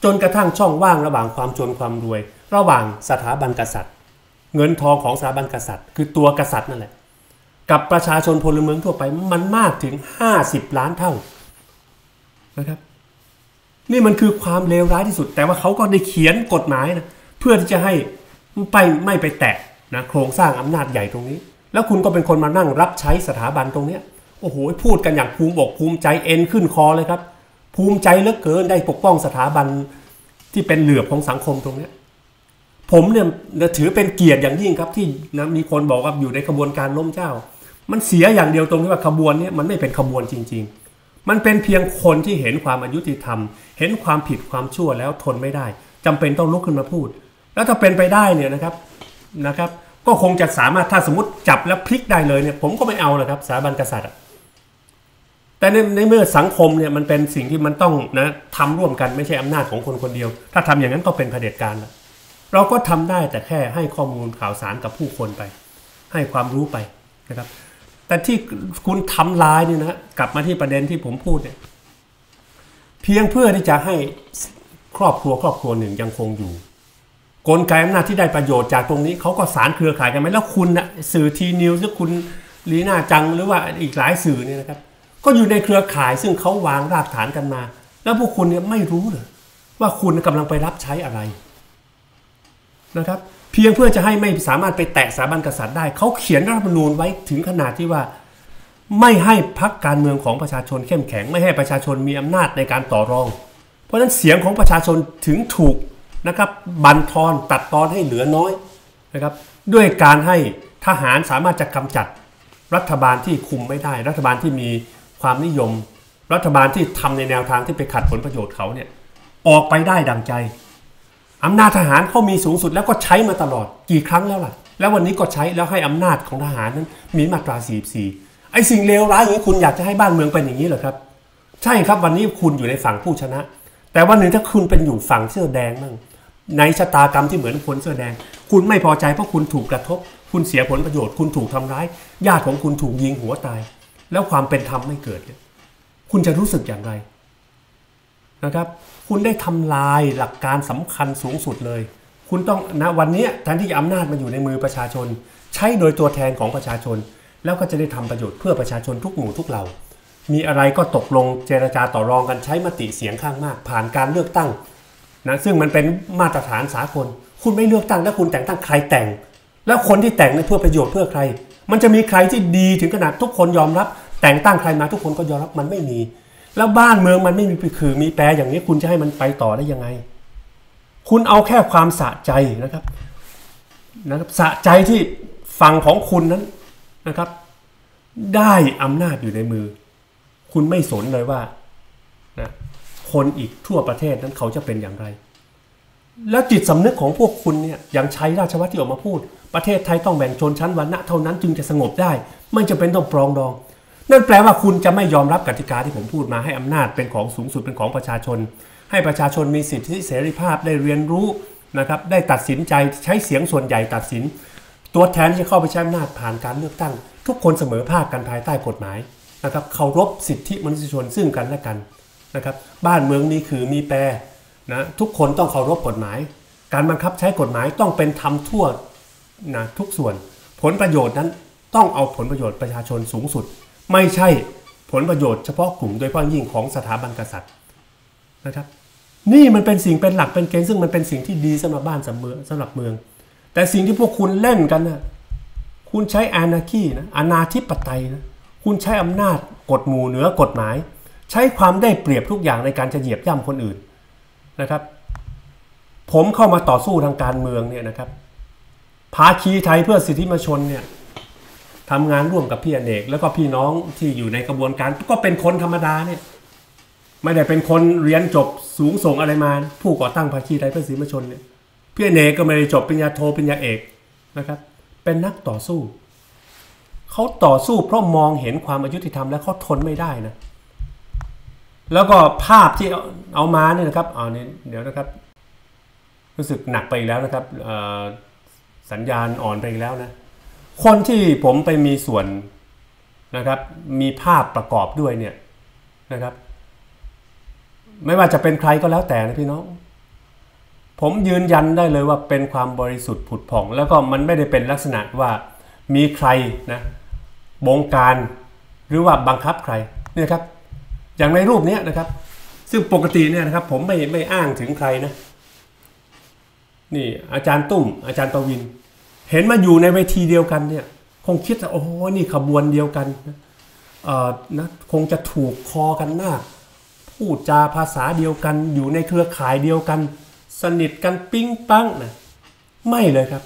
จนกระทั่งช่องว่างระหว่างความจนความรวยระหว่างสถาบันกษัตริย์เงินทองของสถาบันกษัตริย์คือตัวกษัตริย์นั่นแหละกับประชาชนพลเมืองทั่วไปมันมากถึงห้าสิบล้านเท่านะครับนี่มันคือความเลวร้ายที่สุดแต่ว่าเขาก็ได้เขียนกฎหมายนะเพื่อที่จะให้ไปไม่ไปแตะนะโครงสร้างอำนาจใหญ่ตรงนี้แล้วคุณก็เป็นคนมานั่งรับใช้สถาบันตรงนี้โอ้โหพูดกันอย่างภูมิอกภูมิใจเอ็นขึ้นคอเลยครับภูมิใจเหลือเกินได้ปกป้องสถาบันที่เป็นเหลือบของสังคมตรงนี้ผมเนี่ยถือเป็นเกียรติอย่างยิ่งครับที่นะมีคนบอกว่าอยู่ในขบวนการล้มเจ้ามันเสียอย่างเดียวตรงที่ว่าขบวนนี้มันไม่เป็นขบวนจริงๆมันเป็นเพียงคนที่เห็นความอายุติธรรมเห็นความผิดความชั่วแล้วทนไม่ได้จำเป็นต้องลุกขึ้นมาพูดแล้วถ้าเป็นไปได้เนี่ยนะครับนะครับก็คงจะสามารถถ้าสมมติจับแล้วพลิกได้เลยเนี่ยผมก็ไม่เอาเลยครับสถาบันกษัตริย์แต่ในในเมื่อสังคมเนี่ยมันเป็นสิ่งที่มันต้องนะทำร่วมกันไม่ใช่อำนาจของคนคนเดียวถ้าทำอย่างนั้นก็เป็นเผด็จการแล้วเราก็ทำได้แต่แค่ให้ข้อมูลข่าวสารกับผู้คนไปให้ความรู้ไปนะครับแต่ที่คุณทำลายเนี่ยนะกลับมาที่ประเด็นที่ผมพูดเนี่ยเพียงเพื่อที่จะให้ครอบครัวครอบครัวหนึ่งยังคงอยู่กลไกอำนาจที่ได้ประโยชน์จากตรงนี้เขาก็สารเครือข่ายกันไหมแล้วคุณนะสื่อทีนิวส์หรือคุณลีน่าจังหรือว่าอีกหลายสื่อเนี่ยนะครับก็อยู่ในเครือข่ายซึ่งเขาวางรากฐานกันมาแล้วพวกคุณเนี่ยไม่รู้เลยว่าคุณกำลังไปรับใช้อะไรนะครับเพียงเพื่อจะให้ไม่สามารถไปแตะสถาบันกษัตริย์ได้เขาเขียนรัฐธรรมนูญไว้ถึงขนาดที่ว่าไม่ให้พรรคการเมืองของประชาชนเข้มแข็งไม่ให้ประชาชนมีอำนาจในการต่อรองเพราะฉะนั้นเสียงของประชาชนถึงถูกนะครับบั่นทอนตัดตอนให้เหลือน้อยนะครับด้วยการให้ทหารสามารถจะกำจัดรัฐบาลที่คุมไม่ได้รัฐบาลที่มีความนิยมรัฐบาลที่ทำในแนวทางที่ไปขัดผลประโยชน์เขาเนี่ยออกไปได้ดังใจอำนาจทหารเขามีสูงสุดแล้วก็ใช้มาตลอดกี่ครั้งแล้วล่ะแล้ววันนี้ก็ใช้แล้วให้อำนาจของทหารนั้นมีมาตราสี่สิบสี่ไอ้สิ่งเลวร้ายอย่างนี้คุณอยากจะให้บ้านเมืองเป็นอย่างนี้เหรอครับใช่ครับวันนี้คุณอยู่ในฝั่งผู้ชนะแต่วันหนึ่งถ้าคุณเป็นอยู่ฝั่งเสื้อแดงมั่งในชะตากรรมที่เหมือนคนเสื้อแดงคุณไม่พอใจเพราะคุณถูกกระทบคุณเสียผลประโยชน์คุณถูกทำร้ายญาติของคุณถูกยิงหัวตายแล้วความเป็นธรรมไม่เกิดคุณจะรู้สึกอย่างไรนะครับคุณได้ทำลายหลักการสำคัญสูงสุดเลยคุณต้องณวันนี้แทนที่จะอำนาจมาอยู่ในมือประชาชนใช้โดยตัวแทนของประชาชนแล้วก็จะได้ทำประโยชน์เพื่อประชาชนทุกหมู่ทุกเหล่ามีอะไรก็ตกลงเจรจาต่อรองกันใช้มติเสียงข้างมากผ่านการเลือกตั้งนะซึ่งมันเป็นมาตรฐานสากลคุณไม่เลือกตั้งแล้วคุณแต่งตั้งใครแต่งแล้วคนที่แต่งเพื่อประโยชน์เพื่อใครมันจะมีใครที่ดีถึงขนาดทุกคนยอมรับแต่งตั้งใครมาทุกคนก็ยอมรับมันไม่มีแล้วบ้านเมืองมันไม่มีคือมีแปรอย่างนี้คุณจะให้มันไปต่อได้ยังไงคุณเอาแค่ความสะใจนะครับนะครับสะใจที่ฝั่งของคุณนั้นนะครับได้อำนาจอยู่ในมือคุณไม่สนเลยว่านะคนอีกทั่วประเทศนั้นเขาจะเป็นอย่างไรแล้วจิตสำนึกของพวกคุณเนี่ยอย่างชัยราชวัฒน์ที่ออกมาพูดประเทศไทยต้องแบ่งชนชั้นวรรณะเท่านั้นจึงจะสงบได้ไม่จำเป็นต้องปรองดองนั่นแปลว่าคุณจะไม่ยอมรับกติกาที่ผมพูดมาให้อำนาจเป็นของสูงสุดเป็นของประชาชนให้ประชาชนมีสิทธิเสรีภาพได้เรียนรู้นะครับได้ตัดสินใจใช้เสียงส่วนใหญ่ตัดสินตัวแทนที่จะเข้าไปใช้อำนาจผ่านการเลือกตั้งทุกคนเสมอภาคกันภายใต้กฎหมายนะครับเคารพสิทธิมนุษยชนซึ่งกันและกันนะครับบ้านเมืองมีคือมีแปรนะทุกคนต้องเคารพกฎหมายการบังคับใช้กฎหมายต้องเป็นธรรมทั่วนะทุกส่วนผลประโยชน์นั้นต้องเอาผลประโยชน์ประชาชนสูงสุดไม่ใช่ผลประโยชน์เฉพาะกลุ่มโดยเฉพาะยิ่งของสถาบันกษัตริย์นะครับนี่มันเป็นสิ่งเป็นหลักเป็นเกณฑ์ซึ่งมันเป็นสิ่งที่ดีสำหรับบ้านสำเมืองสำหรับเมืองแต่สิ่งที่พวกคุณเล่นกันนะคุณใช้อาณาคีนะอนาธิปไตยนะคุณใช้อำนาจกฎหมู่เหนือกฎหมายใช้ความได้เปรียบทุกอย่างในการจะเหยียบย่ำคนอื่นนะครับผมเข้ามาต่อสู้ทางการเมืองเนี่ยนะครับภาคีไทยเพื่อสิทธิมนุษยชนเนี่ยทำงานร่วมกับพี่อเนกแล้วก็พี่น้องที่อยู่ในกระบวนการก็เป็นคนธรรมดาเนี่ยไม่ได้เป็นคนเรียนจบสูงส่งอะไรมาผู้ก่อตั้งภาคีไทยเพื่อสิทธิมนุษยชนเนี่ยพี่อเนกก็ไม่ได้จบปริญญาโทปริญญาเอกนะครับเป็นนักต่อสู้เขาต่อสู้เพราะมองเห็นความอายุติธรรมและเขาทนไม่ได้นะแล้วก็ภาพที่เอามาเนี่ยนะครับเอาเนี่ยเดี๋ยวนะครับรู้สึกหนักไปอีกแล้วนะครับสัญญาณอ่อนไปอีกแล้วนะคนที่ผมไปมีส่วนนะครับมีภาพประกอบด้วยเนี่ยนะครับไม่ว่าจะเป็นใครก็แล้วแต่นะพี่น้องผมยืนยันได้เลยว่าเป็นความบริสุทธิ์ผุดผ่องแล้วก็มันไม่ได้เป็นลักษณะว่ามีใครนะบงการหรือว่าบังคับใครเนี่ยครับอย่างในรูปนี้นะครับซึ่งปกติเนี่ยนะครับผมไม่ไม่อ้างถึงใครนะนี่อาจารย์ตุ้มอาจารย์ประวินเห็นมาอยู่ในเวทีเดียวกันเนี่ยคงคิดว่าโอ้โหนี่ขบวนเดียวกันนะเอ่อนะคงจะถูกคอกันมากพูดจาภาษาเดียวกันอยู่ในเครือข่ายเดียวกันสนิทกันปิ๊งปังนะไม่เลยครับ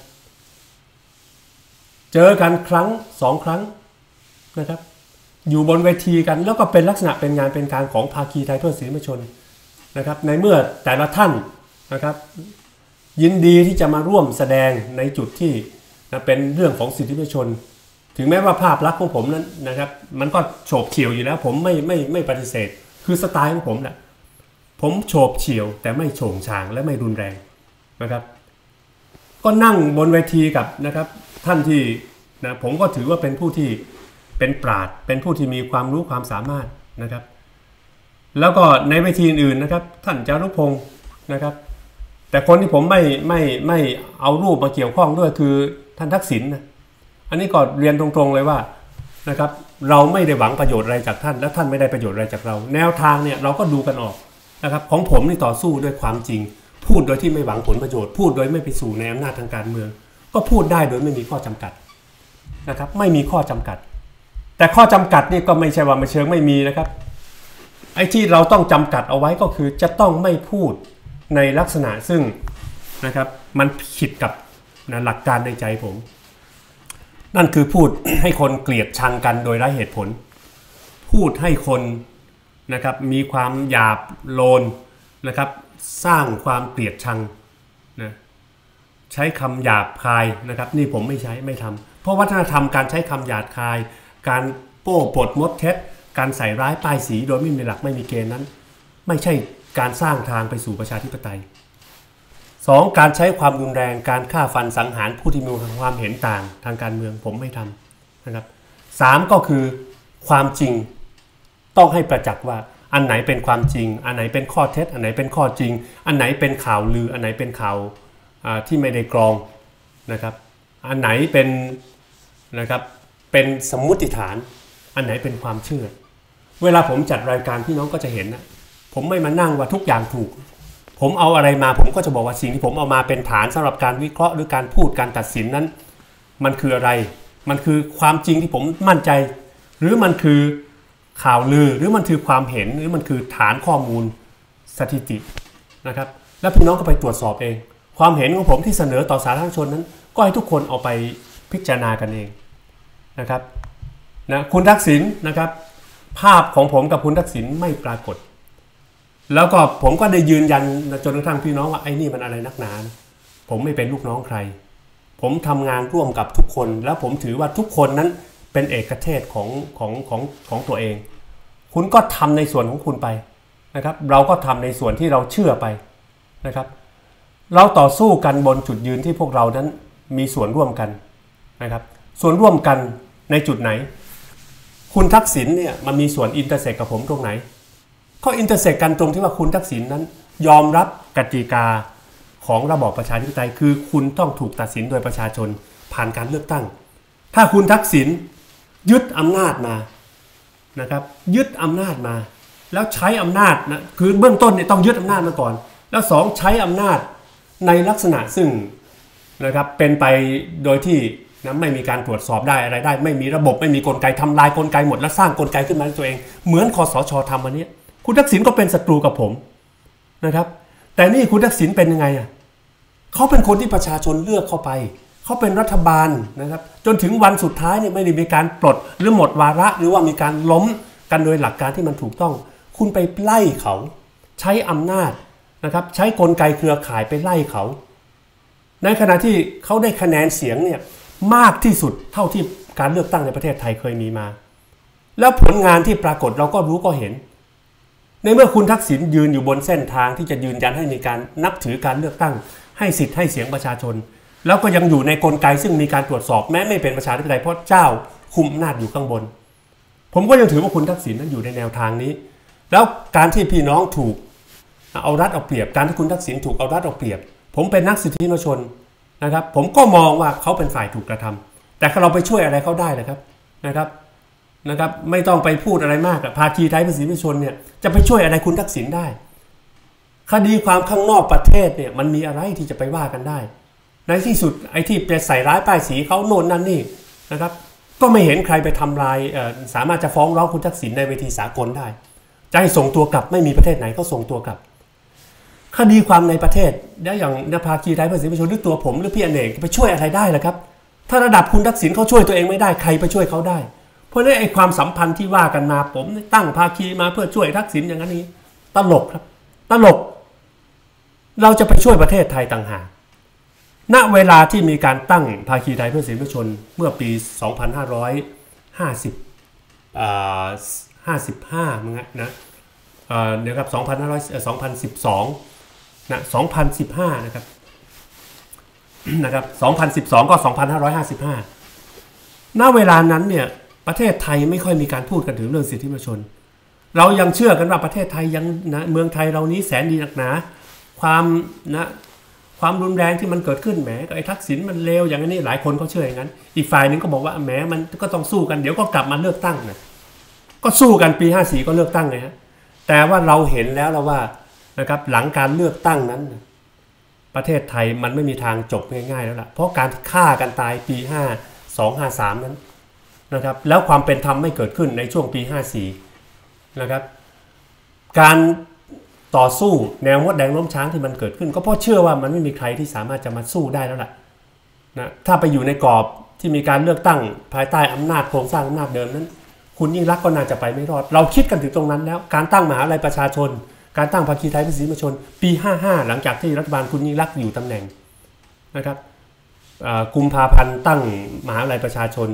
เจอกันครั้งสองครั้งนะครับอยู่บนเวทีกันแล้วก็เป็นลักษณะเป็นงานเป็นการของภาคีไทยทั่วศรีมชนนะครับในเมื่อแต่ละท่านนะครับยินดีที่จะมาร่วมแสดงในจุดที่นะเป็นเรื่องของสิทธิมนุษยชนถึงแม้ว่าภาพลักษณ์ของผมนั้นนะครับมันก็โฉบเฉี่ยวอยู่แล้วผมไม่ไม่ไม่ปฏิเสธคือสไตล์ของผมแหละผมโฉบเฉี่ยวแต่ไม่โฉงฉางและไม่รุนแรงนะครับก็นั่งบนเวทีกับนะครับท่านที่นะผมก็ถือว่าเป็นผู้ที่เป็นปราชญ์เป็นผู้ที่มีความรู้ความสามารถนะครับแล้วก็ในเวทีอื่นนะครับท่านจารุพงศ์นะครับแต่คนที่ผมไม่ไม่ไม่เอารูปมาเกี่ยวข้องด้วยคือท่านทักษิณนะอันนี้ก็เรียนตรงๆเลยว่านะครับเราไม่ได้หวังประโยชน์อะไรจากท่านและท่านไม่ได้ประโยชน์อะไรจากเราแนวทางเนี่ยเราก็ดูกันออกนะครับของผมนี่ต่อสู้ด้วยความจริงพูดโดยที่ไม่หวังผลประโยชน์พูดโดยไม่ไปสู่ในอำนาจทางการเมืองก็พูดได้โดยไม่มีข้อจำกัดนะครับไม่มีข้อจำกัดแต่ข้อจำกัดนี่ก็ไม่ใช่ว่าไม่เชิงไม่มีนะครับไอ้ที่เราต้องจำกัดเอาไว้ก็คือจะต้องไม่พูดในลักษณะซึ่งนะครับมันผิดกับนะหลักการในใจผมนั่นคือพูดให้คนเกลียดชังกันโดยไร้เหตุผลพูดให้คนนะครับมีความหยาบโลนนะครับสร้างความเกลียดชังนะใช้คำหยาบคายนะครับนี่ผมไม่ใช้ไม่ทำเพราะวัฒนธรรมการใช้คำหยาบคายการโป้ปดมดเท็จการใส่ร้ายป้ายสีโดยไม่มีหลักไม่มีเกณฑ์นั้นไม่ใช่การสร้างทางไปสู่ประชาธิปไตยสองการใช้ความรุนแรงการฆ่าฟันสังหารผู้ที่มีความเห็นต่างทางการเมืองผมไม่ทำนะครับสามก็คือความจริงต้องให้ประจักษ์ว่าอันไหนเป็นความจริงอันไหนเป็นข้อเท็จอันไหนเป็นข้อจริงอันไหนเป็นข่าวลืออันไหนเป็นข่าวที่ไม่ได้กรองนะครับอันไหนเป็นนะครับเป็นสมมุติฐานอันไหนเป็นความเชื่อเวลาผมจัดรายการพี่น้องก็จะเห็นนะผมไม่มานั่งว่าทุกอย่างถูกผมเอาอะไรมาผมก็จะบอกว่าสิ่งที่ผมเอามาเป็นฐานสำหรับการวิเคราะห์หรือการพูดการตัดสินนั้นมันคืออะไรมันคือความจริงที่ผมมั่นใจหรือมันคือข่าวลือหรือมันคือความเห็นหรือมันคือฐานข้อมูลสถิตินะครับแล้วพี่น้องก็ไปตรวจสอบเองความเห็นของผมที่เสนอต่อสาธารณชนนั้นก็ให้ทุกคนเอาไปพิจารณากันเองนะครับนะคุณทักษิณนะครับภาพของผมกับคุณทักษิณไม่ปรากฏแล้วก็ผมก็ได้ยืนยันจนกระทั่งพี่น้องว่าไอ้นี่มันอะไรนักหนาผมไม่เป็นลูกน้องใครผมทำงานร่วมกับทุกคนแล้วผมถือว่าทุกคนนั้นเป็นเอกเทศของของของของตัวเองคุณก็ทำในส่วนของคุณไปนะครับเราก็ทำในส่วนที่เราเชื่อไปนะครับเราต่อสู้กันบนจุดยืนที่พวกเรานั้นมีส่วนร่วมกันนะครับส่วนร่วมกันในจุดไหนคุณทักษิณเนี่ยมันมีส่วนอินเตอร์เซ็กกับผมตรงไหนก็อินเตอร์เซ็กกันตรงที่ว่าคุณทักษิณนั้นยอมรับกติกาของระบอบประชาธิปไตยคือคุณต้องถูกตัดสินโดยประชาชนผ่านการเลือกตั้งถ้าคุณทักษิณยึดอำนาจมานะครับยึดอำนาจมาแล้วใช้อำนาจนะคือเบื้องต้นเนี่ยต้องยึดอำนาจมาก่อนแล้วสองใช้อำนาจในลักษณะซึ่งนะครับเป็นไปโดยที่นะไม่มีการตรวจสอบได้อะไรได้ไม่มีระบบไม่มีกลไกทำลายกลไกหมดแล้วสร้างกลไกขึ้นมาด้วยตัวเองเหมือนคสช.ทำวันนี้คุณทักษิณก็เป็นศัตรูกับผมนะครับแต่นี่คุณทักษิณเป็นยังไงอ่ะเขาเป็นคนที่ประชาชนเลือกเข้าไปเขาเป็นรัฐบาลนะครับจนถึงวันสุดท้ายเนี่ยไม่ได้มีการปลดหรือหมดวาระหรือว่ามีการล้มกันโดยหลักการที่มันถูกต้องคุณไปไล่เขาใช้อำนาจนะครับใช้กลไกเครือข่ายไปไล่เขาในขณะที่เขาได้คะแนนเสียงเนี่ยมากที่สุดเท่าที่การเลือกตั้งในประเทศไทยเคยมีมาแล้วผลงานที่ปรากฏเราก็รู้ก็เห็นในเมื่อคุณทักษิณยืนอยู่บนเส้นทางที่จะยืนยันให้มีการนับถือการเลือกตั้งให้สิทธิ์ให้เสียงประชาชนแล้วก็ยังอยู่ในกลไกซึ่งมีการตรวจสอบแม้ไม่เป็นประชาธิปไตยเพราะเจ้าคุมอำนาจอยู่ข้างบนผมก็ยังถือว่าคุณทักษิณนั้นอยู่ในแนวทางนี้แล้วการที่พี่น้องถูกเอารัดเอาเปรียบการที่คุณทักษิณถูกเอารัดเอาเปรียบผมเป็นนักสิทธิมนุษยชนนะครับผมก็มองว่าเขาเป็นฝ่ายถูกกระทำแต่เราไปช่วยอะไรเขาได้เลยครับนะครับนะครับไม่ต้องไปพูดอะไรมากภาคีไทยภาษีประชาชนเนี่ยจะไปช่วยอะไรคุณทักษิณได้คดีความข้างนอกประเทศเนี่ยมันมีอะไรที่จะไปว่ากันได้ในที่สุดไอ้ที่ไปใส่ร้ายป้ายสีเขาโน่นนั่นนี่นะครับก็ไม่เห็นใครไปทำลายสามารถจะฟ้องร้องคุณทักษิณในเวทีสากลได้จะให้ส่งตัวกลับไม่มีประเทศไหนก็ส่งตัวกลับคดีความในประเทศได้อย่างนภาคีไทยภาษีประชาชนหรือตัวผมหรือพี่อเนกไปช่วยอะไรได้ล่ะครับถ้าระดับคุณทักษิณเขาช่วยตัวเองไม่ได้ใครไปช่วยเขาได้เพราะนั้นไอ้ความสัมพันธ์ที่ว่ากันมาผมตั้งภาคีมาเพื่อช่วยทักษิณอย่างนั้นนี้ตลกครับตลกเราจะไปช่วยประเทศไทยต่างหากณเวลาที่มีการตั้งภาคีไทยเพื่อเสรีประชาชนเมื่อปีสองพันห้าร้อยห้าสิบอ่าห้าสิบห้ามั้งนะเอ่อเดี๋ยวครับสองพันห้าร้อย สองพันสิบสองนะสองพันสิบห้านะครับนะครับสองพันสิบสองก็สองพันห้าร้อยห้าสิบห้าณเวลานั้นเนี่ยประเทศไทยไม่ค่อยมีการพูดกันถึงเรื่องสิทธิมนุษยชนเรายังเชื่อกันว่าประเทศไทยยังนะเมืองไทยเรานี้แสนดีหนักหนาความนะความรุนแรงที่มันเกิดขึ้นแหมไอ้ทักษิณมันเลวอย่างนี้หลายคนเขาเชื่ออย่างนั้นอีกฝ่ายนึงก็บอกว่าแหมมันก็ต้องสู้กันเดี๋ยวก็กลับมาเลือกตั้งนะก็สู้กันปีห้าสี่ก็เลือกตั้งไงฮะแต่ว่าเราเห็นแล้วเราว่านะครับหลังการเลือกตั้งนั้นประเทศไทยมันไม่มีทางจบง่ายๆแล้วล่ะเพราะการฆ่ากันตายปีห้าสอง ห้าสามนั้นนะครับแล้วความเป็นธรรมไม่เกิดขึ้นในช่วงปีห้าสี่นะครับการต่อสู้แนวมดแดงล้มช้างที่มันเกิดขึ้นก็เพราะเชื่อว่ามันไม่มีใครที่สามารถจะมาสู้ได้แล้วล่ะนะถ้าไปอยู่ในกรอบที่มีการเลือกตั้งภายใต้อำนาจโครงสร้างอำนาจเดิมนั้นคุณยิ่งรักก็น่าจะไปไม่รอดเราคิดกันถึงตรงนั้นแล้วการตั้งมหาวิทยาลัยประชาชนการตั้งภาคีไทยเพื่อสิทธิมนุษยชนปีห้าห้าหลังจากที่รัฐบาลคุณยิ่งรักอยู่ตำแหน่งนะครับกุมภาพันธ์ตั้งมหาวิทยาลัยประชาชน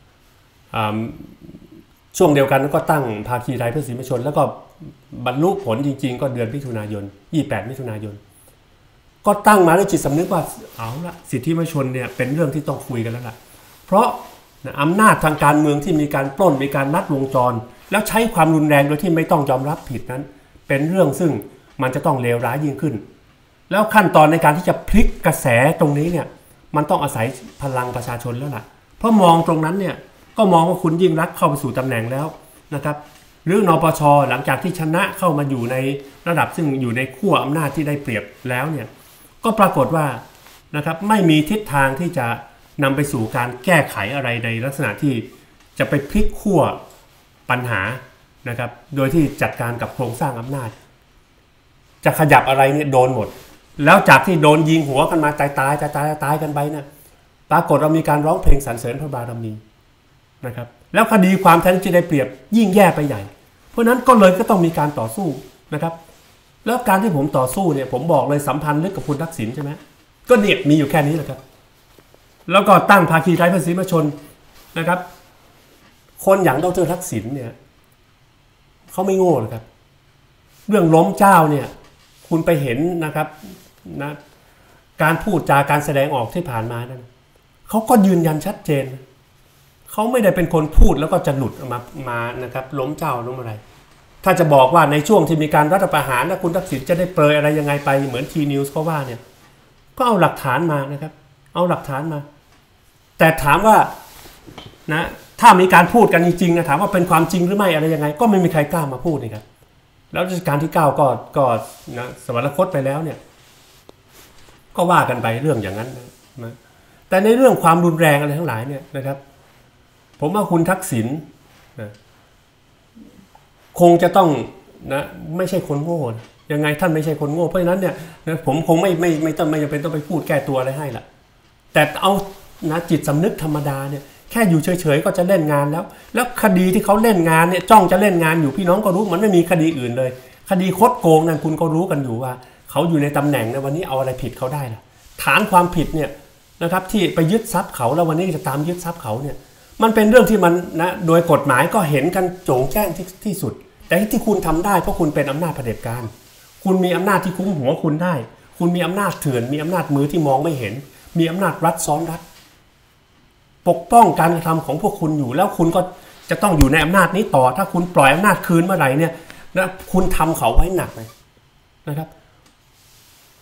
ช่วงเดียวกันก็ตั้งภาคีไทยเพื่อสิทธิมนุษยชนแล้วก็บรรลุผลจริงๆก็เดือนมิถุนายนยี่สิบแปดมิถุนายนก็ตั้งมาด้วยจิตสำนึกว่าเอาละสิทธิมนุษยชนเนี่ยเป็นเรื่องที่ต้องคุยกันแล้วล่ะเพราะอำนาจทางการเมืองที่มีการปล้นมีการลัดวงจรแล้วใช้ความรุนแรงโดยที่ไม่ต้องยอมรับผิดนั้นเป็นเรื่องซึ่งมันจะต้องเลวร้ายยิ่งขึ้นแล้วขั้นตอนในการที่จะพลิกกระแสตรงนี้เนี่ยมันต้องอาศัยพลังประชาชนแล้วล่ะเพราะมองตรงนั้นเนี่ยก็มองว่าคุณยิ่งรักเข้าไปสู่ตำแหน่งแล้วนะครับหรือนปช.หลังจากที่ชนะเข้ามาอยู่ในระดับซึ่งอยู่ในขั้วอำนาจที่ได้เปรียบแล้วเนี่ยก็ปรากฏว่านะครับไม่มีทิศทางที่จะนำไปสู่การแก้ไขอะไรในลักษณะที่จะไปพลิกขั้วปัญหานะครับโดยที่จัดการกับโครงสร้างอำนาจจะขยับอะไรเนี่ยโดนหมดแล้วจากที่โดนยิงหัวกันมาตายตายตายตายตายกันไปนะปรากฏเรามีการร้องเพลงสรรเสริญพระบารมีนะครับแล้วคดีความแทนที่ได้เปรียบยิ่งแย่ไปใหญ่เพราะนั้นก็เลยก็ต้องมีการต่อสู้นะครับแล้วการที่ผมต่อสู้เนี่ยผมบอกเลยสัมพันธ์ลึกกับคุณทักษิณใช่ไหมก็เนี่ยมีอยู่แค่นี้แหละครับแล้วก็ตั้งภาคีไทยเพื่อสิทธิมนุษยชนนะครับคนอย่างดร.ทักษิณเนี่ยเขาไม่โง่นะครับเรื่องล้มเจ้าเนี่ยคุณไปเห็นนะครับนะการพูดจาการแสดงออกที่ผ่านมานั้นเขาก็ยืนยันชัดเจนเขาไม่ได้เป็นคนพูดแล้วก็จะหลุดมามานะครับล้มเจ้าล้มอะไรถ้าจะบอกว่าในช่วงที่มีการรัฐประหารแล้วคุณทักษิณจะได้เปรยอะไรยังไงไปเหมือนทีนิวส์เขาว่าเนี่ยก็เอาหลักฐานมานะครับเอาหลักฐานมาแต่ถามว่านะถ้ามีการพูดกันจริงๆนะถามว่าเป็นความจริงหรือไม่อะไรยังไงก็ไม่มีใครกล้ามาพูดนะครับแล้วรัชกาลที่เก้าก็ก็นะสวรรคตไปแล้วเนี่ยก็ว่ากันไปเรื่องอย่างนั้นนะแต่ในเรื่องความรุนแรงอะไรทั้งหลายเนี่ยนะครับผมว่าคุณทักษิณนะคงจะต้องนะไม่ใช่คนโง่ยังไงท่านไม่ใช่คนโง่เพราะฉะนั้นเนี่ยนะผมคงไม่ไม่ไม่ต้องไม่จำเป็นต้องไปพูดแก้ตัวอะไรให้ละแต่เอานะจิตสำนึกธรรมดาเนี่ยแค่อยู่เฉยๆก็จะเล่นงานแล้วแล้วคดีที่เขาเล่นงานเนี่ยจ้องจะเล่นงานอยู่พี่น้องก็รู้มันไม่มีคดีอื่นเลยคดีคดโกงนั่นคุณก็รู้กันอยู่ว่าเขาอยู่ในตำแหน่งในวันนี้เอาอะไรผิดเขาได้ล่ะฐานความผิดเนี่ยนะครับที่ไปยึดทรัพย์เขาแล้ววันนี้จะตามยึดทรัพย์เขาเนี่ยมันเป็นเรื่องที่มันนะโดยกฎหมายก็เห็นกันโจ่งแจ้งที่ที่สุดแต่ที่คุณทำได้เพราะคุณเป็นอำนาจเผด็จการคุณมีอำนาจที่คุ้มหัวคุณได้คุณมีอำนาจเถื่อนมีอำนาจมือที่มองไม่เห็นมีอำนาจรัฐซ้อนรัฐปกป้องการกระทำของพวกคุณอยู่แล้วคุณก็จะต้องอยู่ในอำนาจนี้ต่อถ้าคุณปล่อยอำนาจคืนเมื่อไหร่เนี่ยนะคุณทำเขาไว้หนักเลยนะครับ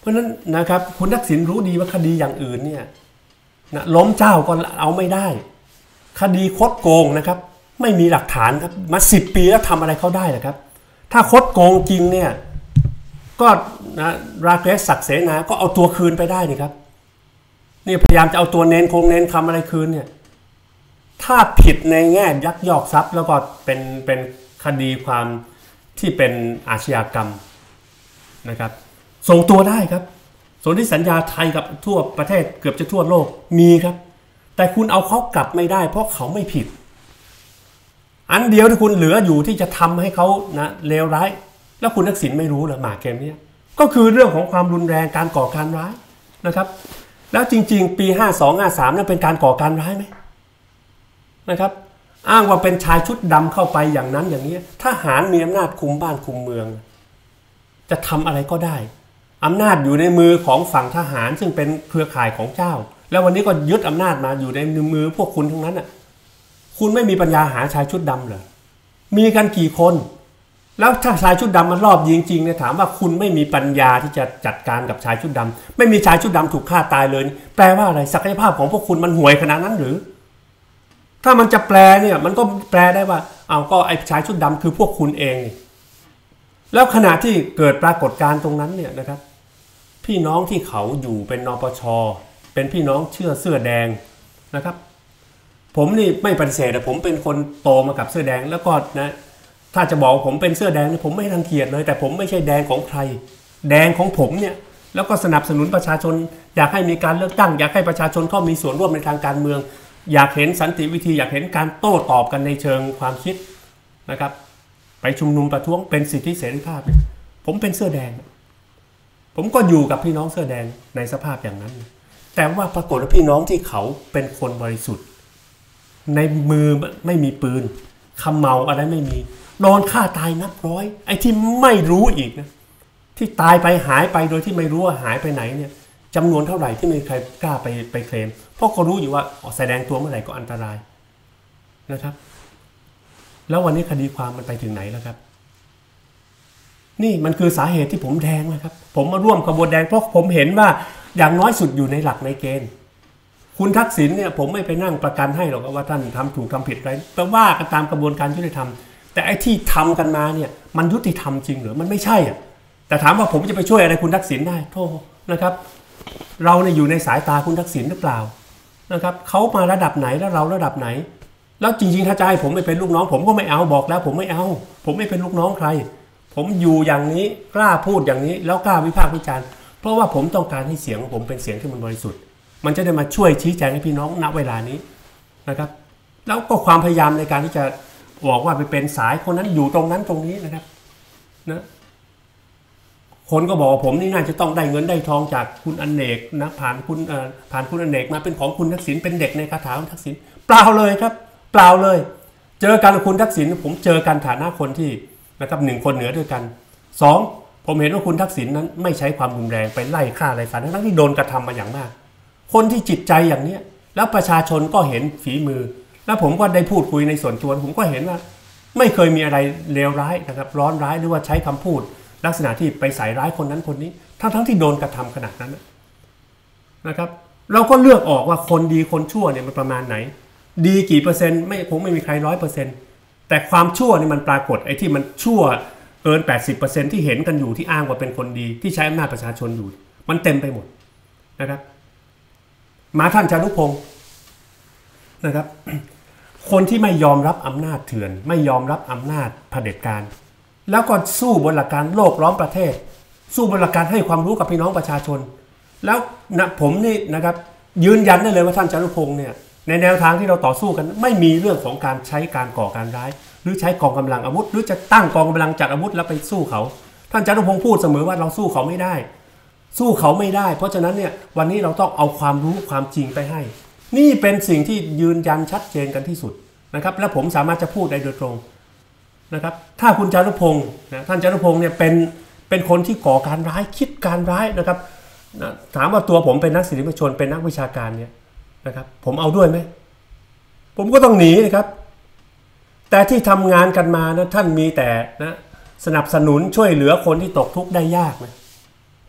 เพราะฉะนั้นนะครับคุณทักษิณรู้ดีว่าคดีอย่างอื่นเนี่ยนะล้มเจ้าก็เอาไม่ได้คดีคดโกงนะครับไม่มีหลักฐานครับมาสิบปีแล้วทำอะไรเขาได้นะครับถ้าคดโกงจริงเนี่ยก็นะราเกสศักดิ์เสนาก็เอาตัวคืนไปได้นี่ครับนี่พยายามจะเอาตัวเน้นคงเน้นคำอะไรคืนเนี่ยถ้าผิดในแง่ยักยอกทรัพย์แล้วก็เป็นเป็นคดีความที่เป็นอาชญากรรมนะครับส่งตัวได้ครับสนธิสัญญาไทยกับทั่วประเทศเกือบจะทั่วโลกมีครับแต่คุณเอาเขากลับไม่ได้เพราะเขาไม่ผิดอันเดียวที่คุณเหลืออยู่ที่จะทำให้เขานะเลวร้ายแล้วคุณทักษิณไม่รู้เหรอหมากเกมนี้ก็คือเรื่องของความรุนแรงการก่อการร้ายนะครับแล้วจริงๆปีห้าสอง ห้าสามนั้นเป็นการก่อการร้ายไหมนะครับอ้างว่าเป็นชายชุดดำเข้าไปอย่างนั้นอย่างนี้ทหารมีอำนาจคุมบ้านคุมเมืองจะทำอะไรก็ได้อำนาจอยู่ในมือของฝั่งทหารซึ่งเป็นเครือข่ายของเจ้าแล้ววันนี้ก็ยึดอำนาจมาอยู่ในมือพวกคุณทั้งนั้นอ่ะคุณไม่มีปัญญาหาชายชุดดำเหรอมีกันกี่คนแล้วถ้าชายชุดดำมันรอบยิงจริงเนี่ยถามว่าคุณไม่มีปัญญาที่จะจัดการกับชายชุดดำไม่มีชายชุดดำถูกฆ่าตายเลยแปลว่าอะไรศักยภาพของพวกคุณมันห่วยขนาดนั้นหรือถ้ามันจะแปลเนี่ยมันก็แปลได้ว่าเอาก็ไอ้ชายชุดดำคือพวกคุณเองแล้วขณะที่เกิดปรากฏการณ์ตรงนั้นเนี่ยนะครับพี่น้องที่เขาอยู่เป็นนปช.เป็นพี่น้องเชื่อเสื้อแดงนะครับผมนี่ไม่ปฏิเสธแต่ผมเป็นคนโตมากับเสื้อแดงแล้วก็นะถ้าจะบอกผมเป็นเสื้อแดงผมไม่รังเกียจเลยแต่ผมไม่ใช่แดงของใครแดงของผมเนี่ยแล้วก็สนับสนุนประชาชนอยากให้มีการเลือกตั้งอยากให้ประชาชนเข้ามีส่วนร่วมในทางการเมืองอยากเห็นสันติวิธีอยากเห็นการโต้ตอบกันในเชิงความคิดนะครับไปชุมนุมประท้วงเป็นสิทธิเสรีภาพผมเป็นเสื้อแดงผมก็อยู่กับพี่น้องเสื้อแดงในสภาพอย่างนั้นแต่ว่าปรากฏว่าพี่น้องที่เขาเป็นคนบริสุทธิ์ในมือไม่มีปืนคำเมาอะไรไม่มีโดนฆ่าตายนับร้อยไอ้ที่ไม่รู้อีกนะที่ตายไปหายไปโดยที่ไม่รู้ว่าหายไปไหนเนี่ยจำนวนเท่าไหร่ที่ไม่มีใครกล้าไปไปเคลมเพราะเขารู้อยู่ว่าแสดงตัวเมื่อไหร่ก็อันตรายนะครับแล้ววันนี้คดีความมันไปถึงไหนแล้วครับนี่มันคือสาเหตุที่ผมแดงนะครับผมมาร่วมขบวนแดงเพราะผมเห็นว่าอย่างน้อยสุดอยู่ในหลักในเกณฑ์คุณทักษิณเนี่ยผมไม่ไปนั่งประกันให้หรอกว่าท่านทำถูกทำผิดอะไรแต่ว่ากันตามกระบวนการยุติธรรมแต่ไอ้ที่ทำกันมาเนี่ยมันยุติธรรมจริงหรือมันไม่ใช่อ่ะแต่ถามว่าผมจะไปช่วยอะไรคุณทักษิณได้โทษนะครับเราเนี่ยอยู่ในสายตาคุณทักษิณหรือเปล่านะครับเขามาระดับไหนแล้วเราระดับไหนแล้วจริงๆถ้าจะให้ผมไปเป็นลูกน้องผมก็ไม่เอาบอกแล้วผมไม่เอาผมไม่เป็นลูกน้องใครผมอยู่อย่างนี้กล้าพูดอย่างนี้แล้วกล้าวิพากษ์วิจารณ์เพราะว่าผมต้องการให้เสียงของผมเป็นเสียงที่มันบริสุทธิ์มันจะได้มาช่วยชี้แจงให้พี่น้องณเวลานี้นะครับแล้วก็ความพยายามในการที่จะบอกว่าไปเป็นสายคนนั้นอยู่ตรงนั้นตรงนี้นะครับนะคนก็บอกว่าผมนี่น่าจะต้องได้เงินได้ทองจากคุณอเนกนะผ่านคุณผ่านคุณอเนกมาเป็นของคุณทักษิณเป็นเด็กในคาถาของทักษิณเปล่าเลยครับเปล่าเลยเจอกันกับคุณทักษิณผมเจอกันฐานะคนที่นะครับหนึ่งคนเหนือด้วยกันสองผมเห็นว่าคุณทักษิณนั้นไม่ใช้ความรุนแรงไปไล่ฆ่าอะไรฟันทั้งที่โดนกระทำมาอย่างมากคนที่จิตใจอย่างนี้แล้วประชาชนก็เห็นฝีมือแล้วผมก็ได้พูดคุยในส่วนตัวผมก็เห็นว่าไม่เคยมีอะไรเลวร้ายนะครับร้อนร้ายหรือว่าใช้คำพูดลักษณะที่ไปใส่ร้ายคนนั้นคนนี้ทั้งทั้งที่โดนกระทำขนาดนั้นนะครับเราก็เลือกออกว่าคนดีคนชั่วเนี่ยมันประมาณไหนดีกี่เปอร์เซ็นต์ไม่คงไม่มีใครร้อยเปอร์เซ็นต์แต่ความชั่วนี่มันปรากฏไอ้ที่มันชั่วเกิน แปดสิบเปอร์เซ็นต์ ที่เห็นกันอยู่ที่อ้างว่าเป็นคนดีที่ใช้อำนาจประชาชนอยู่มันเต็มไปหมดนะครับมาท่านจารุพงศ์นะครับคนที่ไม่ยอมรับอำนาจเถื่อนไม่ยอมรับอำนาจเผด็จการแล้วก็สู้บนหลักการโลกล้อมประเทศสู้บนหลักการให้ความรู้กับพี่น้องประชาชนแล้วนะผมนี่นะครับยืนยันได้เลยว่าท่านจารุพงศ์เนี่ยในแนวทางที่เราต่อสู้กันไม่มีเรื่องของการใช้การก่อการร้ายหรือใช้กองกำลังอาวุธหรือจะตั้งกองกำลังจัดอาวุธแล้วไปสู้เขาท่านจารุพงศ์พูดเสมอว่าเราสู้เขาไม่ได้สู้เขาไม่ได้เพราะฉะนั้นเนี่ยวันนี้เราต้องเอาความรู้ความจริงไปให้นี่เป็นสิ่งที่ยืนยันชัดเจนกันที่สุดนะครับและผมสามารถจะพูดได้โดยตรงนะครับถ้าคุณจารุพงศ์นะท่านจารุพงศ์เนี่ยเป็นเป็นคนที่ก่อการร้ายคิดการร้ายนะครับนะถามว่าตัวผมเป็นนักศิลปชนเป็นนักวิชาการเนี่ยนะครับผมเอาด้วยไหมผมก็ต้องหนีนะครับแต่ที่ทำงานกันมานะท่านมีแต่นะสนับสนุนช่วยเหลือคนที่ตกทุกข์ได้ยากนะ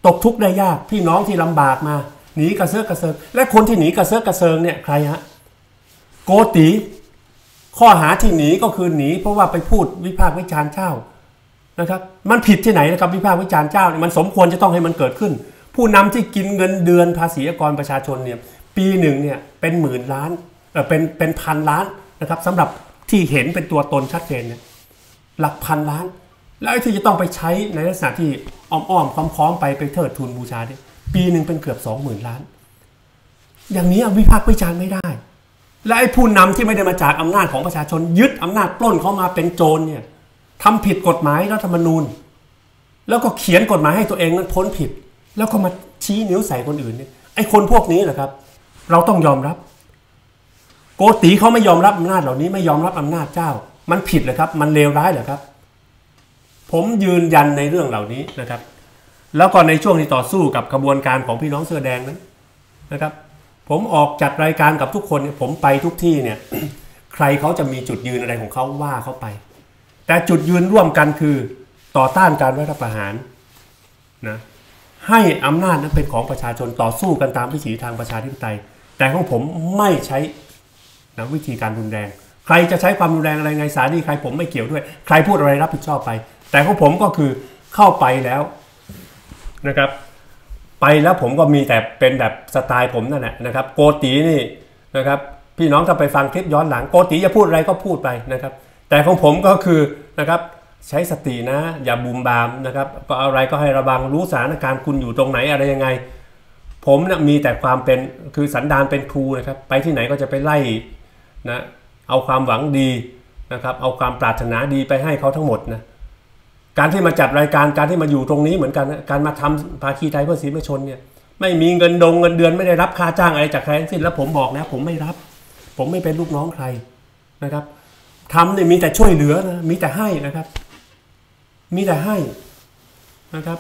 ตกทุกข์ได้ยากพี่น้องที่ลำบากมาหนีกระเซาะกระเซิงและคนที่หนีกระเซาะกระเซิงเนี่ยใครฮะโกติข้อหาที่หนีก็คือหนีเพราะว่าไปพูดวิพากษ์วิจารณ์เจ้านะครับมันผิดที่ไหนนะครับวิพากษ์วิจารณ์เจ้าเนี่ยมันสมควรจะต้องให้มันเกิดขึ้นผู้นำที่กินเงินเดือนภาษีอากรประชาชนเนี่ยปีหนึ่งเนี่ยเป็นหมื่นล้านเออเป็นเป็นพันล้านนะครับสำหรับที่เห็นเป็นตัวตนชัดเจนเนี่ยหลักพันล้านแล้วที่จะต้องไปใช้ในลักษณะที่อ้อมๆค้อมๆไปไปเทิดทูนบูชาเนี่ยปีหนึ่งเป็นเกือบสองหมื่นล้านอย่างนี้วิพากษ์วิจารณ์ไม่ได้และไอ้ผู้นำที่ไม่ได้มาจากอำนาจของประชาชนยึดอำนาจปล้นเขามาเป็นโจรเนี่ยทำผิดกฎหมายรัฐธรรมนูญแล้วก็เขียนกฎหมายให้ตัวเองนั้นพ้นผิดแล้วก็มาชี้นิ้วใส่คนอื่นเนี่ยไอ้คนพวกนี้แหละครับเราต้องยอมรับโกติเขาไม่ยอมรับอำนาจเหล่านี้ไม่ยอมรับอำนาจเจ้ามันผิดเหรอครับมันเลวร้ายเหรอครับผมยืนยันในเรื่องเหล่านี้นะครับแล้วก็ในช่วงที่ต่อสู้กับกระบวนการของพี่น้องเสื้อแดงนั้นนะครับผมออกจัดรายการกับทุกคนเนี่ยผมไปทุกที่เนี่ย ใครเขาจะมีจุดยืนอะไรของเขาว่าเขาไปแต่จุดยืนร่วมกันคือต่อต้านการรัฐประหารนะให้อำนาจนั้นเป็นของประชาชนต่อสู้กันตามวิถีทางประชาธิปไตยแต่ของผมไม่ใช้นะวิธีการรุนแรงใครจะใช้ความรุนแรงอะไรไงสารีใครผมไม่เกี่ยวด้วยใครพูดอะไรรับผิดชอบไปแต่ของผมก็คือเข้าไปแล้วนะครับไปแล้วผมก็มีแต่เป็นแบบสไตล์ผมนั่นแหละนะครับโกตินี่นะครับพี่น้องถ้าไปฟังคลิปย้อนหลังโกติจะพูดอะไรก็พูดไปนะครับแต่ของผมก็คือนะครับใช้สตินะอย่าบูมบามนะครับก็อะไรก็ให้ระวังรู้สถานการณ์คุณอยู่ตรงไหนอะไรยังไงผมนะมีแต่ความเป็นคือสันดานเป็นครูนะครับไปที่ไหนก็จะไปไล่นะเอาความหวังดีนะครับเอาความปรารถนาดีไปให้เขาทั้งหมดนะการที่มาจัดรายการการที่มาอยู่ตรงนี้เหมือนกันนะการมาทำภาคีไทยเพื่อศรีประชาชนเนี่ยไม่มีเงินดงเงินเดือนไม่ได้รับค่าจ้างอะไรจากใครทั้งสิ้นแล้วผมบอกแล้วผมไม่รับผมไม่เป็นลูกน้องใครนะครับทำเนี่ยมีแต่ช่วยเหลือนะมีแต่ให้นะครับมีแต่ให้นะครับ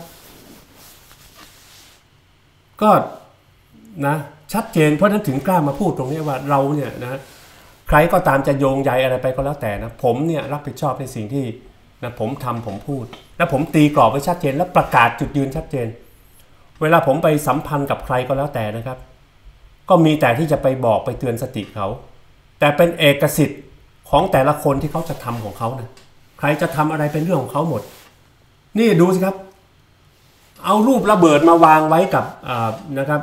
ก็นะชัดเจนเพราะนั้นถึงกล้ามาพูดตรงนี้ว่าเราเนี่ยนะใครก็ตามจะโยงใยอะไรไปก็แล้วแต่นะผมเนี่ยรับผิดชอบในสิ่งที่นะผมทำผมพูดและผมตีกรอบไว้ชัดเจนและประกาศจุดยืนชัดเจนเวลาผมไปสัมพันธ์กับใครก็แล้วแต่นะครับก็มีแต่ที่จะไปบอกไปเตือนสติเขาแต่เป็นเอกสิทธิ์ของแต่ละคนที่เขาจะทำของเขานะใครจะทำอะไรเป็นเรื่องของเขาหมดนี่ดูสิครับเอารูประเบิดมาวางไว้กับนะครับ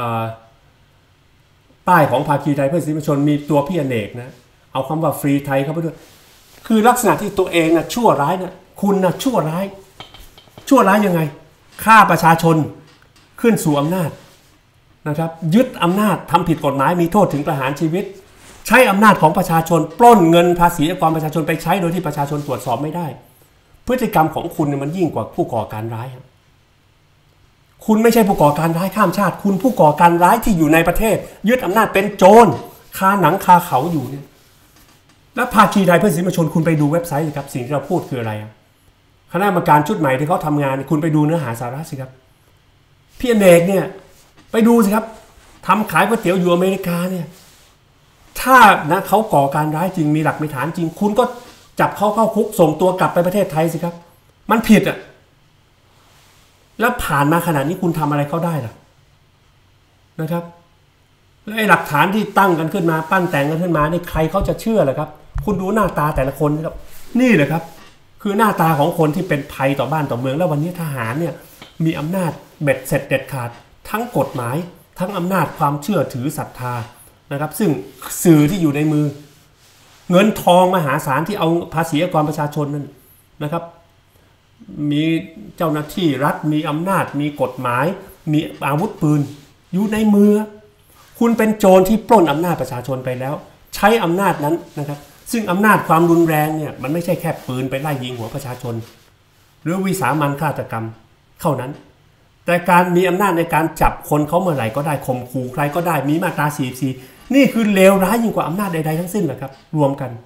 ป้ายของภาคีไทยเพื่อศรีประชาชนมีตัวพี่อเนกนะเอาคำว่าฟรีไทยเข้าไปด้วยคือลักษณะที่ตัวเองนะชั่วร้ายนะคุณนะชั่วร้ายชั่วร้ายยังไงฆ่าประชาชนขึ้นสู่อำนาจนะครับยึดอำนาจทำผิดกฎหมายมีโทษถึงประหารชีวิตใช้อำนาจของประชาชนปล้นเงินภาษีอากรประชาชนไปใช้โดยที่ประชาชนตรวจสอบไม่ได้พฤติกรรมของคุณเนี่ยมันยิ่งกว่าผู้ก่อการร้ายคุณไม่ใช่ผู้ก่อการร้ายข้ามชาติคุณผู้ก่อการร้ายที่อยู่ในประเทศยึดอำนาจเป็นโจรคาหนังคาเขาอยู่เนี่ยแล้วภาคีไทยเพื่อศรีประชาชนคุณไปดูเว็บไซต์สิครับสิ่งที่เราพูดคืออะไรคณะกรรมการชุดใหม่ที่เขาทำงานคุณไปดูเนื้อหาสาระสิครับพี่อเนกเนี่ยไปดูสิครับทำขายก๋วยเตี๋ยวอยู่อเมริกาเนี่ยถ้านะเขาก่อการร้ายจริงมีหลักมีฐานจริงคุณก็จับเขาเข้าคุกส่งตัวกลับไปประเทศไทยสิครับมันผิดอ่ะแล้วผ่านมาขนาดนี้คุณทำอะไรเขาได้ล่ะนะครับและไอ้หลักฐานที่ตั้งกันขึ้นมาปั้นแต่งกันขึ้นมานี่ใครเขาจะเชื่อล่ะครับคุณดูหน้าตาแต่ละคนนะครับนี่แหละครับคือหน้าตาของคนที่เป็นภัยต่อบ้านต่อเมืองแล้ววันนี้ทหารเนี่ยมีอำนาจเบ็ดเสร็จเด็ดขาดทั้งกฎหมายทั้งอำนาจความเชื่อถือศรัทธานะครับซึ่งสื่อที่อยู่ในมือเงินทองมหาศาลที่เอาภาษีอากรประชาชนนั่นนะครับมีเจ้าหน้าที่รัฐมีอำนาจมีกฎหมายมีอาวุธปืนอยู่ในมือคุณเป็นโจรที่ปล้นอำนาจประชาชนไปแล้วใช้อำนาจนั้นนะครับซึ่งอำนาจความรุนแรงเนี่ยมันไม่ใช่แค่ปืนไปไล่ยิงหัวประชาชนหรือวิสามันฆาตกรรมเท่านั้นแต่การมีอำนาจในการจับคนเขาเมื่อไหร่ก็ได้ข่มขู่ใครก็ได้มีมาตราสี่สิบสี่นี่คือเลวร้ายยิ่งกว่าอำนาจใดๆทั้งสิ้นแหละครับรวมกัน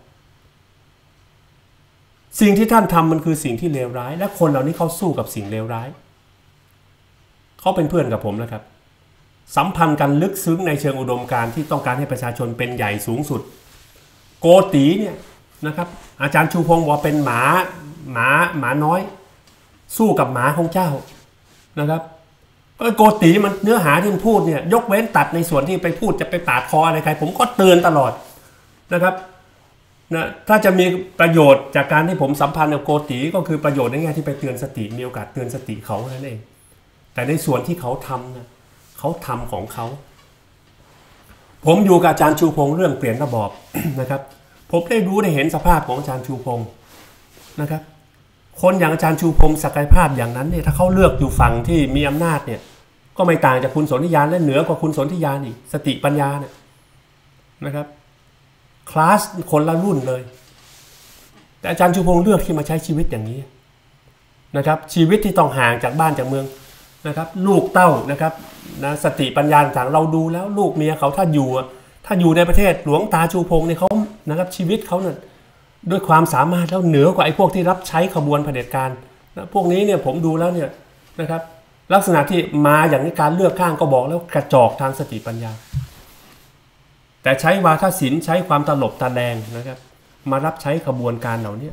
สิ่งที่ท่านทำมันคือสิ่งที่เลวร้ายและคนเหล่านี้เขาสู้กับสิ่งเลวร้ายเขาเป็นเพื่อนกับผมนะครับสัมพันธ์กันลึกซึ้งในเชิงอุดมการณ์ที่ต้องการให้ประชาชนเป็นใหญ่สูงสุดโกติเนี่ยนะครับอาจารย์ชูพงศ์บอกเป็นหมาหมาหมาน้อยสู้กับหมาของเจ้านะครับโกติมันเนื้อหาที่มันพูดเนี่ยยกเว้นตัดในส่วนที่ไปพูดจะไปปาดคออะไรใครผมก็เตือนตลอดนะครับนะถ้าจะมีประโยชน์จากการที่ผมสัมพันธ์กับโกติก็คือประโยชน์ในแง่ที่ไปเตือนสติมีโอกาสเตือนสติเขานั่นเองแต่ในส่วนที่เขาทำนะเขาทำของเขาผมอยู่กับอาจารย์ชูพงษ์เรื่องเปลี่ยนระบอบ นะครับผมได้รู้ได้เห็นสภาพของอาจารย์ชูพงษ์นะครับคนอย่างอาจารย์ชูพงษ์ศักยภาพอย่างนั้นเนี่ยถ้าเขาเลือกอยู่ฝั่งที่มีอำนาจเนี่ยก็ไม่ต่างจากคุณสนธิยานและเหนือกว่าคุณสนธิยานอีกสติปัญญาเนี่ยนะครับคลาสคนละรุ่นเลยแต่อาจารย์ชูพงษ์เลือกที่มาใช้ชีวิตอย่างนี้นะครับชีวิตที่ต้องห่างจากบ้านจากเมืองนะครับลูกเต้านะครับนะสติปัญญาต่างเราดูแล้วลูกเมียเขาถ้าอยู่ถ้าอยู่ในประเทศหลวงตาชูพงษ์เนี่ยเขานะครับชีวิตเขาเนี่ยด้วยความสามารถแล้วเหนือกว่าไอ้พวกที่รับใช้ขบวนเผด็จการนะพวกนี้เนี่ยผมดูแล้วเนี่ยนะครับลักษณะที่มาอย่างนี้การเลือกข้างก็บอกแล้วกระจอกทางสติปัญญาแต่ใช้วาทศิลป์ใช้ความตลบตะแลงนะครับมารับใช้ขบวนการเหล่านี้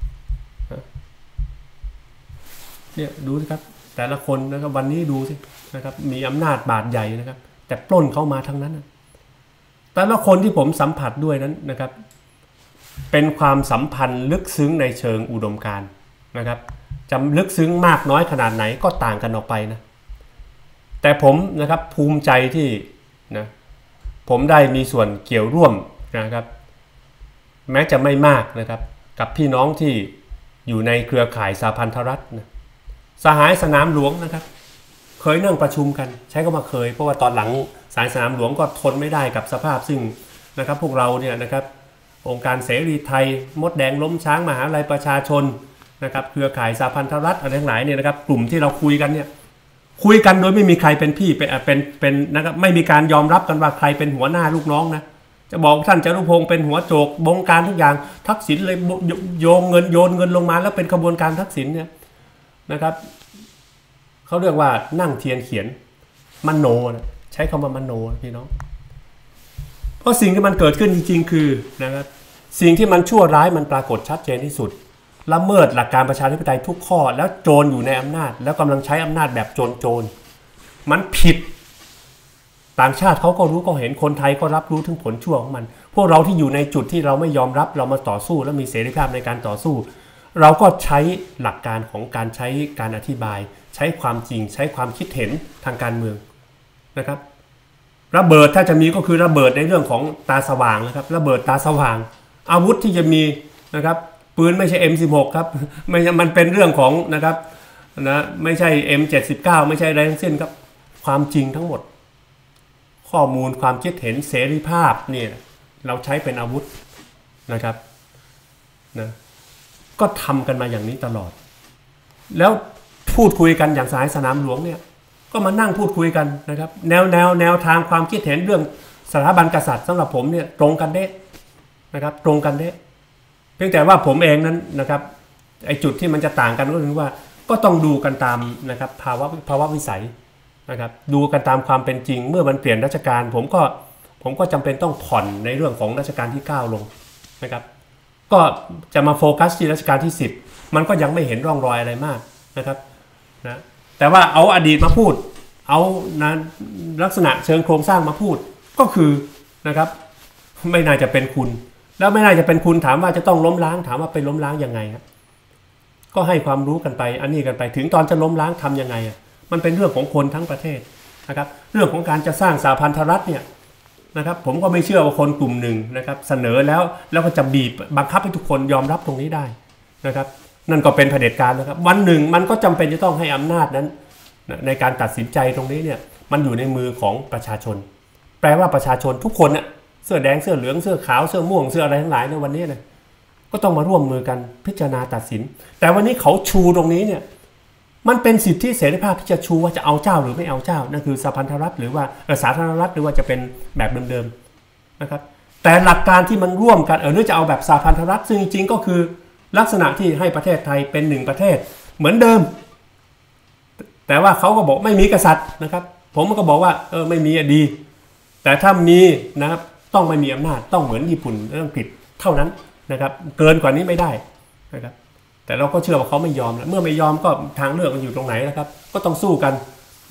เนี่ยดูสิครับแต่ละคนนะครับวันนี้ดูสินะครับมีอำนาจบาดใหญ่นะครับแต่ปล้นเข้ามาทั้งนั้นนะแต่ละคนที่ผมสัมผัสด้วยนั้นนะครับเป็นความสัมพันธ์ลึกซึ้งในเชิงอุดมการณ์นะครับจะลึกซึ้งมากน้อยขนาดไหนก็ต่างกันออกไปนะแต่ผมนะครับภูมิใจที่นะผมได้มีส่วนเกี่ยวร่วมนะครับแม้จะไม่มากนะครับกับพี่น้องที่อยู่ในเครือข่ายสหพันธรัฐนะสหายสนามหลวงนะครับเคยนั่งประชุมกันใช้ก็มาเคยเพราะว่าตอนหลังสายสนามหลวงก็ทนไม่ได้กับสภาพซึ่งนะครับพวกเราเนี่ยนะครับองค์การเสรีไทยมดแดงล้มช้างมหาวิทยาลัยประชาชนนะครับเครือข่ายสหพันธรัฐอะไรทั้งหลายเนี่ยนะครับกลุ่มที่เราคุยกันเนี่ยคุยกันโดยไม่มีใครเป็นพี่เป็นเป็นเป็นนะครับไม่มีการยอมรับกันว่าใครเป็นหัวหน้าลูกน้องนะจะบอกท่านจารุพงศ์เป็นหัวโจกบงการทุกอย่างทักษิณเลยโยงเงินโยนเงินลงมาแล้วเป็นขบวนการทักษิณเนี่ยนะครับเขาเรียกว่านั่งเทียนเขียนมโนนะใช้คำว่ามโนพี่น้องเพราะสิ่งที่มันเกิดขึ้นจริงๆคือนะครับสิ่งที่มันชั่วร้ายมันปรากฏชัดเจนที่สุดละเมิดหลักการประชาธิปไตยทุกข้อแล้วโจรอยู่ในอำนาจแล้วกำลังใช้อำนาจแบบโจรโจรมันผิดต่างชาติเขาก็รู้ก็เห็นคนไทยก็รับรู้ถึงผลชั่วของมันพวกเราที่อยู่ในจุดที่เราไม่ยอมรับเรามาต่อสู้และมีเสรีภาพในการต่อสู้เราก็ใช้หลักการของการใช้การอธิบายใช้ความจริงใช้ความคิดเห็นทางการเมืองนะครับระเบิดถ้าจะมีก็คือระเบิดในเรื่องของตาสว่างนะครับระเบิดตาสว่างอาวุธที่จะมีนะครับปืนไม่ใช่ เอ็ม สิบหก ครับไม่มันเป็นเรื่องของนะครับนะไม่ใช่ เอ็ม เจ็ดสิบเก้า ไม่ใช่อะไรทั้งสิ้นครับความจริงทั้งหมดข้อมูลความคิดเห็นเสรีภาพเนี่ยเราใช้เป็นอาวุธนะครับนะก็ทำกันมาอย่างนี้ตลอดแล้วพูดคุยกันอย่างสายสนามหลวงเนี่ยก็มานั่งพูดคุยกันนะครับแนวแนวแนวทางความคิดเห็นเรื่องสถาบันกษัตริย์สำหรับผมเนี่ยตรงกันเด้นะครับตรงกันเด้เพียงแต่ว่าผมเองนั้นนะครับไอ้จุดที่มันจะต่างกันก็คือว่าก็ต้องดูกันตามนะครับภาวะภาวะวิสัยนะครับดูกันตามความเป็นจริงเมื่อมันเปลี่ยนรัชกาลผมก็ผมก็จำเป็นต้องผ่อนในเรื่องของรัชกาลที่เก้าลงนะครับก็จะมาโฟกัสที่รัชกาลที่สิบมันก็ยังไม่เห็นร่องรอยอะไรมากนะครับนะแต่ว่าเอาอดีตมาพูดเอานะลักษณะเชิงโครงสร้างมาพูดก็คือนะครับไม่น่าจะเป็นคุณแล้วไม่น่าจะเป็นคุณถามว่าจะต้องล้มล้างถามว่าไปล้มล้างยังไงครับก็ให้ความรู้กันไปอันนี้กันไปถึงตอนจะล้มล้างทำยังไงอ่ะมันเป็นเรื่องของคนทั้งประเทศนะครับเรื่องของการจะสร้างสหพันธรัฐเนี่ยนะครับผมก็ไม่เชื่อว่าคนกลุ่มหนึ่งนะครับเสนอแล้วแล้วก็จะบีบบังคับให้ทุกคนยอมรับตรงนี้ได้นะครับนั่นก็เป็นเผด็จการนะครับวันหนึ่งมันก็จำเป็นจะต้องให้อำนาจนั้นในการตัดสินใจตรงนี้เนี่ยมันอยู่ในมือของประชาชนแปลว่าประชาชนทุกคนน่ะเสื้อแดงเสื้อเหลืองเสื้อขาวเสื้อม่วงเสื้ออะไรทั้งหลายในวันนี้เนี่ยก็ต้องมาร่วมมือกันพิจารณาตัดสินแต่วันนี้เขาชูตรงนี้เนี่ยมันเป็นสิทธิเสรีภาพที่จะชูว่าจะเอาเจ้าหรือไม่เอาเจ้านั่นคือสหพันธรัฐหรือว่าสาธารณรัฐหรือว่าจะเป็นแบบเดิมๆนะครับแต่หลักการที่มันร่วมกันเออหรือจะเอาแบบสหพันธรัฐซึ่งจริงๆก็คือลักษณะที่ให้ประเทศไทยเป็นหนึ่งประเทศเหมือนเดิมแต่ว่าเขาก็บอกไม่มีกษัตริย์นะครับผมก็บอกว่าเออไม่มีดีแต่ถ้ามีนะครับต้องไม่มีอำนาจต้องเหมือนญี่ปุ่นและอังกฤษเท่านั้นนะครับเกินกว่านี้ไม่ได้นะครับแต่เราก็เชื่อว่าเขาไม่ยอมแล้วเมื่อไม่ยอมก็ทางเลือกมันอยู่ตรงไหนนะครับก็ต้องสู้กัน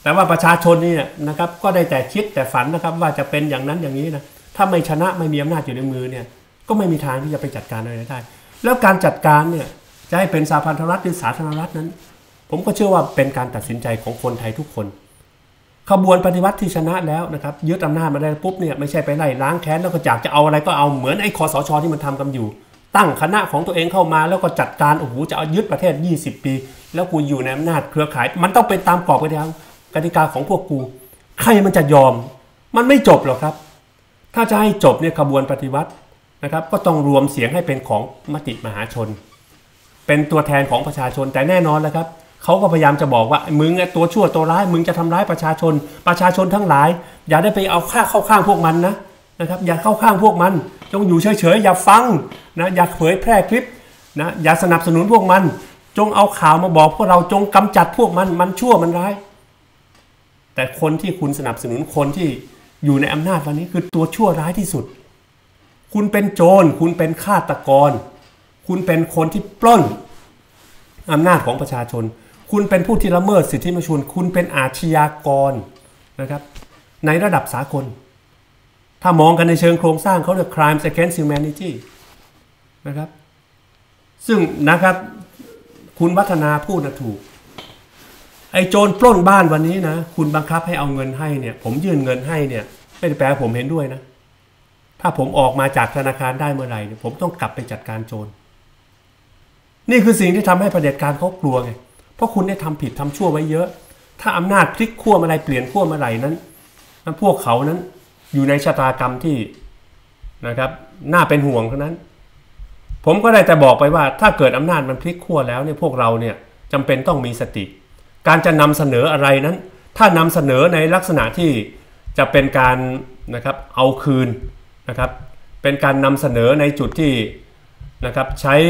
แต่ว่าประชาชนนี่นะครับก็ได้แต่คิดแต่ฝันนะครับว่าจะเป็นอย่างนั้นอย่างนี้นะถ้าไม่ชนะไม่มีอำนาจอยู่ในมือเนี่ยก็ไม่มีทางที่จะไปจัดการอะไรได้แล้วการจัดการเนี่ยจะให้เป็นสาพันธรัฐหรือสาธารณรัฐนั้นผมก็เชื่อว่าเป็นการตัดสินใจของคนไทยทุกคนขบวนปฏิวัติที่ชนะแล้วนะครับยึดอำนาจมาได้ปุ๊บเนี่ยไม่ใช่ไปไล่ล้างแค้นแล้วก็อยากจะเอาอะไรก็เอาเหมือนไอ้คสช.ที่มันทำกันอยู่ตั้งคณะของตัวเองเข้ามาแล้วก็จัดการโอ้โหจะเอายึดประเทศยี่สิบปีแล้วกูอยู่ในอำนาจเครือข่ายมันต้องเป็นตามกรอบกติกาของพวกกูใครมันจะยอมมันไม่จบหรอกครับถ้าจะให้จบเนี่ยขบวนปฏิวัตินะครับก็ต้องรวมเสียงให้เป็นของมติมหาชนเป็นตัวแทนของประชาชนแต่แน่นอนแล้วครับเขาก็พยายามจะบอกว่ามึงตัวชั่วตัวร้ายมึงจะทำร้ายประชาชนประชาชนทั้งหลายอย่าได้ไปเอาข้าเข้าข้างพวกมันนะนะครับอย่าเข้าข้างพวกมันจงอยู่เฉยๆอย่าฟังนะอย่าเผยแพร่คลิปนะอย่าสนับสนุนพวกมันจงเอาข่าวมาบอกพวกเราจงกำจัดพวกมันมันชั่วมันร้ายแต่คนที่คุณสนับสนุนคนที่อยู่ในอำนาจวันนี้คือตัวชั่วร้ายที่สุดคุณเป็นโจรคุณเป็นฆาตกรคุณเป็นคนที่ปล้นอำนาจของประชาชนคุณเป็นผู้ที่ละเมิดสิทธิมนุษยชนคุณเป็นอาชญากรนะครับในระดับสากลถ้ามองกันในเชิงโครงสร้างเขาเรียก crimes against humanity นะครับซึ่งนะครับคุณวัฒนาพูดนะถูกไอ้โจรปล้นบ้านวันนี้นะคุณบังคับให้เอาเงินให้เนี่ยผมยื่นเงินให้เนี่ยไม่ได้แปลว่าผมเห็นด้วยนะถ้าผมออกมาจากธนาคารได้เมื่อไหร่เนี่ยผมต้องกลับไปจัดการโจรนี่คือสิ่งที่ทำให้เผด็จการเขากลัวไงเพราะคุณได้ทำผิดทำชั่วไว้เยอะถ้าอำนาจพลิกขั้วอะไรเปลี่ยนขั้วเมื่อไหร่นั้นนั้นพวกเขานั้นอยู่ในชะตากรรมที่นะครับน่าเป็นห่วงเท่านั้นผมก็ได้แต่บอกไปว่าถ้าเกิดอำนาจมันพลิกขั้วแล้วเนี่ยพวกเราเนี่ยจำเป็นต้องมีสติการจะนำเสนออะไรนั้นถ้านำเสนอในลักษณะที่จะเป็นการนะครับเอาคืนนะครับเป็นการนำเสนอในจุดที่นะครับใช้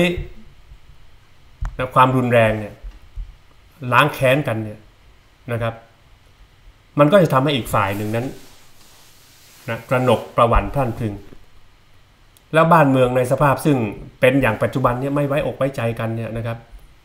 ความรุนแรงเนี่ยล้างแค้นกันเนี่ยนะครับมันก็จะทำให้อีกฝ่ายหนึ่งนั้นนะกระหนกประหวั่นพรั่นพรึงแล้วบ้านเมืองในสภาพซึ่งเป็นอย่างปัจจุบันเนี่ยไม่ไว้อกไว้ใจกันเนี่ยนะครับ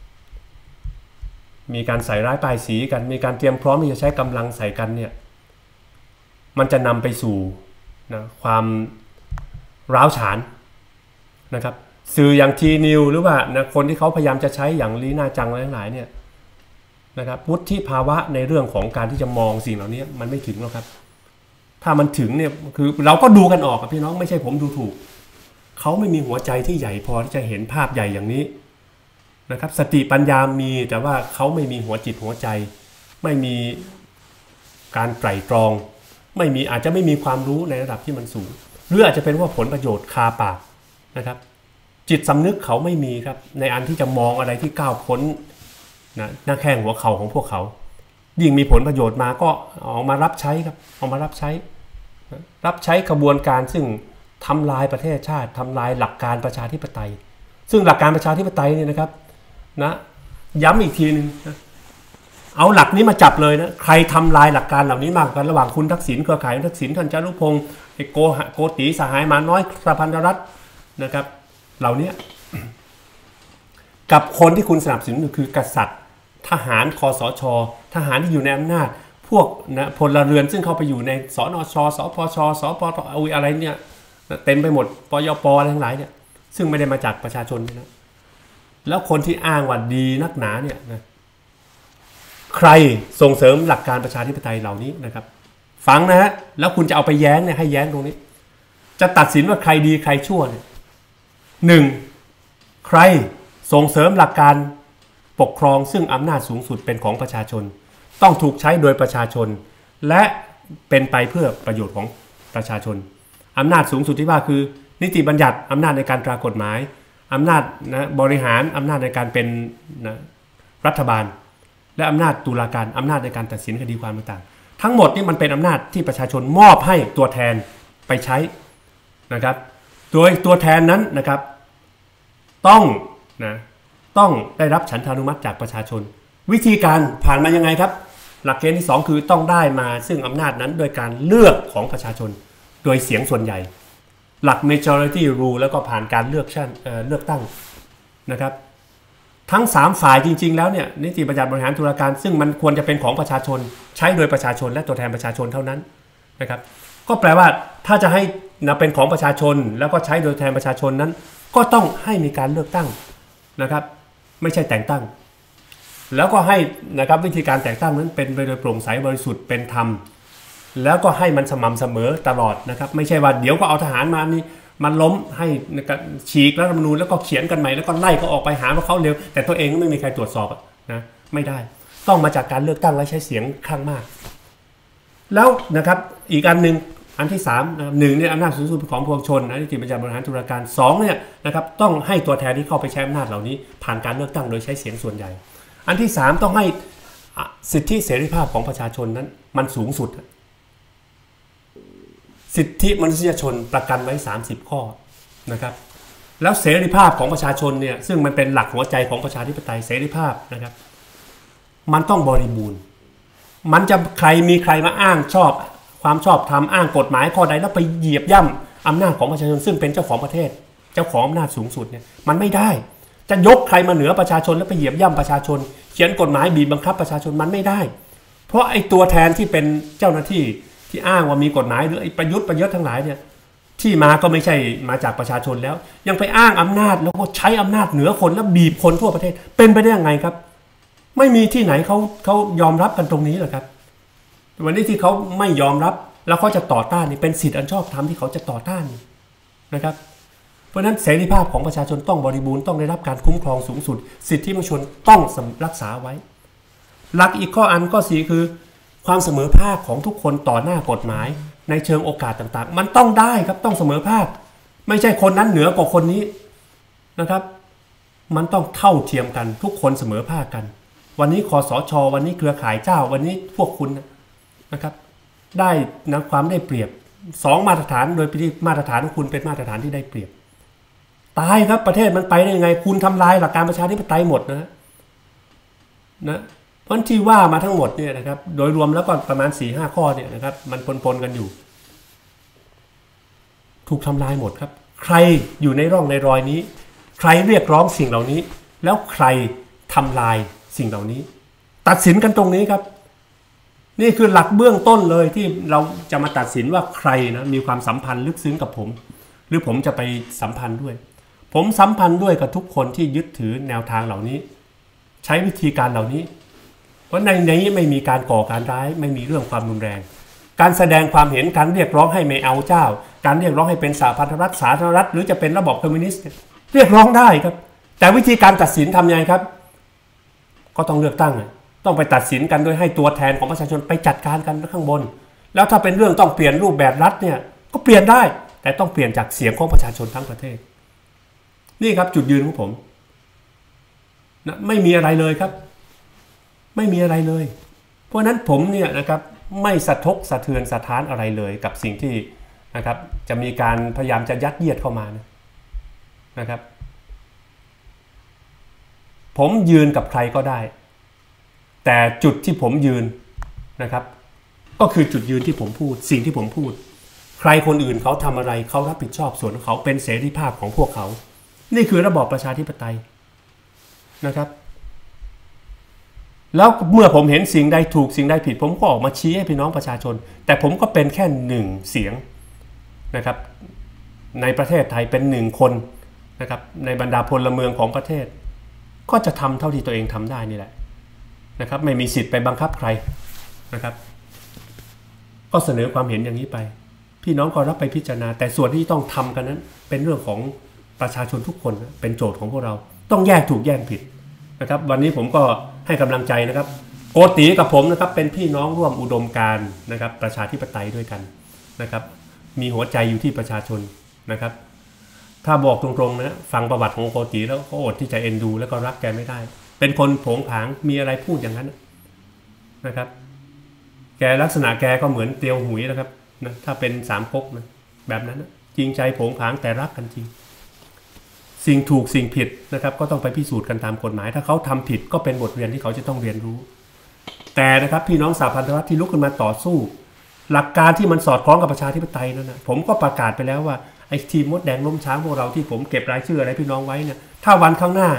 มีการใส่ร้ายป้ายสีกันมีการเตรียมพร้อมที่จะใช้กำลังใส่กันเนี่ยมันจะนำไปสู่นะความร้าวฉานนะครับสื่ออย่างทีนิวหรือว่านะคนที่เขาพยายามจะใช้อย่างลีน่าจังอะไรทั้งหลายเนี่ยนะครับวุฒิภาวะในเรื่องของการที่จะมองสิ่งเหล่านี้มันไม่ถึงหรอกครับถ้ามันถึงเนี่ยคือเราก็ดูกันออกครับพี่น้องไม่ใช่ผมดูถูกเขาไม่มีหัวใจที่ใหญ่พอที่จะเห็นภาพใหญ่อย่างนี้นะครับสติปัญญามีแต่ว่าเขาไม่มีหัวจิตหัวใจไม่มีการไตร่ตรองไม่มีอาจจะไม่มีความรู้ในระดับที่มันสูงหรืออาจจะเป็นว่าผลประโยชน์คาปากนะครับจิตสำนึกเขาไม่มีครับในอันที่จะมองอะไรที่ก้าวพ้นนะหน้าแข้งหัวเข่าของพวกเขายิ่งมีผลประโยชน์มาก็เอามารับใช้ครับเอามารับใช้รับใช้กระบวนการซึ่งทำลายประเทศชาติทำลายหลักการประชาธิปไตยซึ่งหลักการประชาธิปไตยเนี่ยนะครับนะย้ำอีกทีนึงนะเอาหลักนี้มาจับเลยนะใครทำลายหลักการเหล่านี้มากกันระหว่างคุณทักษิณเครือข่ายทักษิณท่านจารุพงศ์ไอ้โกโกติสหายมาน้อยสพันธรัฐนะครับเหล่านี้กับคนที่คุณสนับสนุนคือกษัตริย์ทหารคสช.ทหารที่อยู่ในอำนาจพวกนะพลเรือนซึ่งเข้าไปอยู่ในสนช.สปช.สปท.อะไรเนี่ยเต็มไปหมดปยป.อะไรทั้งหลายเนี่ยซึ่งไม่ได้มาจากประชาชนนะแล้วคนที่อ้างว่าดีนักหนาเนี่ยนะใครส่งเสริมหลักการประชาธิปไตยเหล่านี้นะครับฟังนะฮะแล้วคุณจะเอาไปแย้งเนี่ยให้แย้งตรงนี้จะตัดสินว่าใครดีใครชั่วเนี่ยหนึ่งใครส่งเสริมหลักการปกครองซึ่งอำนาจสูงสุดเป็นของประชาชนต้องถูกใช้โดยประชาชนและเป็นไปเพื่อประโยชน์ของประชาชนอำนาจสูงสุดที่ว่าคือนิติบัญญัติอำนาจในการตรากฎหมายอำนาจนะบริหารอำนาจในการเป็นนะรัฐบาลและอำนาจตุลาการอำนาจในการตัดสินคดีความต่างๆทั้งหมดนี่มันเป็นอำนาจที่ประชาชนมอบให้ตัวแทนไปใช้นะครับโดยตัวแทนนั้นนะครับต้องนะต้องได้รับฉันทานุมัติจากประชาชนวิธีการผ่านมายังไงครับหลักเกณฑ์ที่สองคือต้องได้มาซึ่งอำนาจนั้นโดยการเลือกของประชาชนโดยเสียงส่วนใหญ่หลัก majority rule แล้วก็ผ่านการเลือกชั่นเอ่อเลือกตั้งนะครับทั้งสามฝ่ายจริงๆแล้วเนี่ยนิติบัญญัติบริหารตุลาการซึ่งมันควรจะเป็นของประชาชนใช้โดยประชาชนและตัวแทนประชาชนเท่านั้นนะครับก็แปลว่าถ้าจะให้นะเป็นของประชาชนแล้วก็ใช้โดยแทนประชาชนนั้นก็ต้องให้มีการเลือกตั้งนะครับไม่ใช่แต่งตั้งแล้วก็ให้นะครับวิธีการแต่งตั้งนั้นเป็นไปโดยโปร่งใสบริสุทธิ์เป็นธรรมแล้วก็ให้มันสม่ำเสมอตลอดนะครับไม่ใช่ว่าเดี๋ยวก็เอาทหารมานี่มันล้มให้ฉีกรัฐธรรมนูญแล้วก็เขียนกันใหม่แล้วก็ไล่ก็ออกไปหาว่าเขาเร็วแต่ตัวเองก็ไม่มีใครตรวจสอบนะไม่ได้ต้องมาจากการเลือกตั้งและใช้เสียงข้างมากแล้วนะครับอีกอันหนึ่งอันที่สามนะครับหนึ่งเนี่ยอำนาจสูงสุดของปวงชนนะนิติบัญญัติบริหารตุลาการสองเนี่ยนะครับต้องให้ตัวแทนที่เข้าไปใช้อำนาจเหล่านี้ผ่านการเลือกตั้งโดยใช้เสียงส่วนใหญ่อันที่สามต้องให้สิทธิเสรีภาพของประชาชนนั้นมันสูงสุดสิทธิมนุษยชนประกันไว้สามสิบข้อนะครับแล้วเสรีภาพของประชาชนเนี่ยซึ่งมันเป็นหลักหัวใจของประชาธิปไตยเสรีภาพนะครับมันต้องบริบูรณ์มันจะใครมีใครมาอ้างชอบความชอบธรรมอ้างกฎหมายข้อใดแล้วไปเหยียบย่ำอำนาจของประชาชนซึ่งเป็นเจ้าของประเทศเจ้าของอำนาจสูงสุดเนี่ยมันไม่ได้จะยกใครมาเหนือประชาชนแล้วไปเหยียบย่ำประชาชนเขียนกฎหมายบีบบังคับประชาชนมันไม่ได้เพราะไอ้ตัวแทนที่เป็นเจ้าหน้าที่ที่อ้างว่ามีกฎหมายหรือไอ้ประยุทธ์ประยุทธ์ทั้งหลายเนี่ยที่มาก็ไม่ใช่มาจากประชาชนแล้วยังไปอ้างอำนาจแล้วก็ใช้อำนาจเหนือคนแล้วบีบคนทั่วประเทศเป็นไปได้ยังไงครับไม่มีที่ไหนเขาเขายอมรับกันตรงนี้หรอกครับวันนี้ที่เขาไม่ยอมรับแล้วเขาจะต่อต้านนี่เป็นสิทธิอันชอบธรรมที่เขาจะต่อต้านนะครับเพราะฉะนั้นเสรีภาพของประชาชนต้องบริบูรณ์ต้องได้รับการคุ้มครองสูงสุดสิทธิมนุษยชนต้องรักษาไว้หลักอีกข้ออันข้อสี่คือความเสมอภาคของทุกคนต่อหน้ากฎหมายในเชิงโอกาสต่างๆมันต้องได้ครับต้องเสมอภาคไม่ใช่คนนั้นเหนือกว่าคนนี้นะครับมันต้องเท่าเทียมกันทุกคนเสมอภาคกันวันนี้คสช.วันนี้เครือข่ายเจ้าวันนี้พวกคุณนะครับได้นะความได้เปรียบสองมาตรฐานโดยมาตรฐานของคุณเป็นมาตรฐานที่ได้เปรียบตายครับประเทศมันไปได้ยังไงคุณทำลายหลักการประชาธิปไตยหมดนะนะเพราะที่ว่ามาทั้งหมดเนี่ยนะครับโดยรวมแล้วก็ประมาณ สี่ห้า ข้อเนี่ยนะครับมันปนๆกันอยู่ถูกทำลายหมดครับใครอยู่ในร่องในรอยนี้ใครเรียกร้องสิ่งเหล่านี้แล้วใครทำลายสิ่งเหล่านี้ตัดสินกันตรงนี้ครับนี่คือหลักเบื้องต้นเลยที่เราจะมาตัดสินว่าใครนะมีความสัมพันธ์ลึกซึ้งกับผมหรือผมจะไปสัมพันธ์ด้วยผมสัมพันธ์ด้วยกับทุกคนที่ยึดถือแนวทางเหล่านี้ใช้วิธีการเหล่านี้เพราะในนี้ไม่มีการก่อการร้ายไม่มีเรื่องความรุนแรงการแสดงความเห็นการเรียกร้องให้ไม่เอาเจ้าการเรียกร้องให้เป็นสหพันธรัฐสาธารณรัฐหรือจะเป็นระบอบคอมมิวนิสต์เรียกร้องได้ครับแต่วิธีการตัดสินทำยังไงครับก็ต้องเลือกตั้งต้องไปตัดสินกันโดยให้ตัวแทนของประชาชนไปจัดการกันข้างบนแล้วถ้าเป็นเรื่องต้องเปลี่ยนรูปแบบรัฐเนี่ยก็เปลี่ยนได้แต่ต้องเปลี่ยนจากเสียงของประชาชนทั้งประเทศนี่ครับจุดยืนของผมนะไม่มีอะไรเลยครับไม่มีอะไรเลยเพราะนั้นผมเนี่ยนะครับไม่สะทกสะเทือนสะท้านอะไรเลยกับสิ่งที่นะครับจะมีการพยายามจะยัดเยียดเข้ามานะนะครับผมยืนกับใครก็ได้แต่จุดที่ผมยืนนะครับก็คือจุดยืนที่ผมพูดสิ่งที่ผมพูดใครคนอื่นเขาทำอะไรเขารับผิดชอบส่วนของเขาเป็นเสรีภาพของพวกเขานี่คือระบอบประชาธิปไตยนะครับแล้วเมื่อผมเห็นสิ่งใดถูกสิ่งใดผิดผมก็ออกมาชี้ให้พี่น้องประชาชนแต่ผมก็เป็นแค่หนึ่งเสียงนะครับในประเทศไทยเป็นหนึ่งคนนะครับในบรรดาพลเมืองของประเทศก็จะทำเท่าที่ตัวเองทำได้นี่แหละนะครับไม่มีสิทธิ์ไปบังคับใครนะครับก็เสนอความเห็นอย่างนี้ไปพี่น้องก็รับไปพิจารณาแต่ส่วนที่ต้องทำกันนั้นเป็นเรื่องของประชาชนทุกคนเป็นโจทย์ของพวกเราต้องแยกถูกแยกผิดนะครับวันนี้ผมก็ให้กำลังใจนะครับโกติกับผมนะครับเป็นพี่น้องร่วมอุดมการณ์นะครับประชาธิปไตยด้วยกันนะครับมีหัวใจอยู่ที่ประชาชนนะครับถ้าบอกตรงๆนะฟังประวัติของโกติแล้วก็อดที่จะเอ็นดูแล้วก็รักแกไม่ได้เป็นคนโผงผางมีอะไรพูดอย่างนั้นนะครับแกลักษณะแกก็เหมือนเตียวหุยนะครับนะถ้าเป็นสามก๊กนะแบบนั้นนะจริงใจโผงผางแต่รักกันจริงสิ่งถูกสิ่งผิดนะครับก็ต้องไปพิสูจน์กันตามกฎหมายถ้าเขาทำผิดก็เป็นบทเรียนที่เขาจะต้องเรียนรู้แต่นะครับพี่น้องสหพันธรัฐที่ลุกขึ้นมาต่อสู้หลักการที่มันสอดคล้องกับประชาธิปไตยนั่นนะผมก็ประกาศไปแล้วว่าไอ้ทีมมดแดงล้มช้างพวกเราที่ผมเก็บรายชื่ออะไรพี่น้องไว้เนี่ยถ้าวันข้างหน้า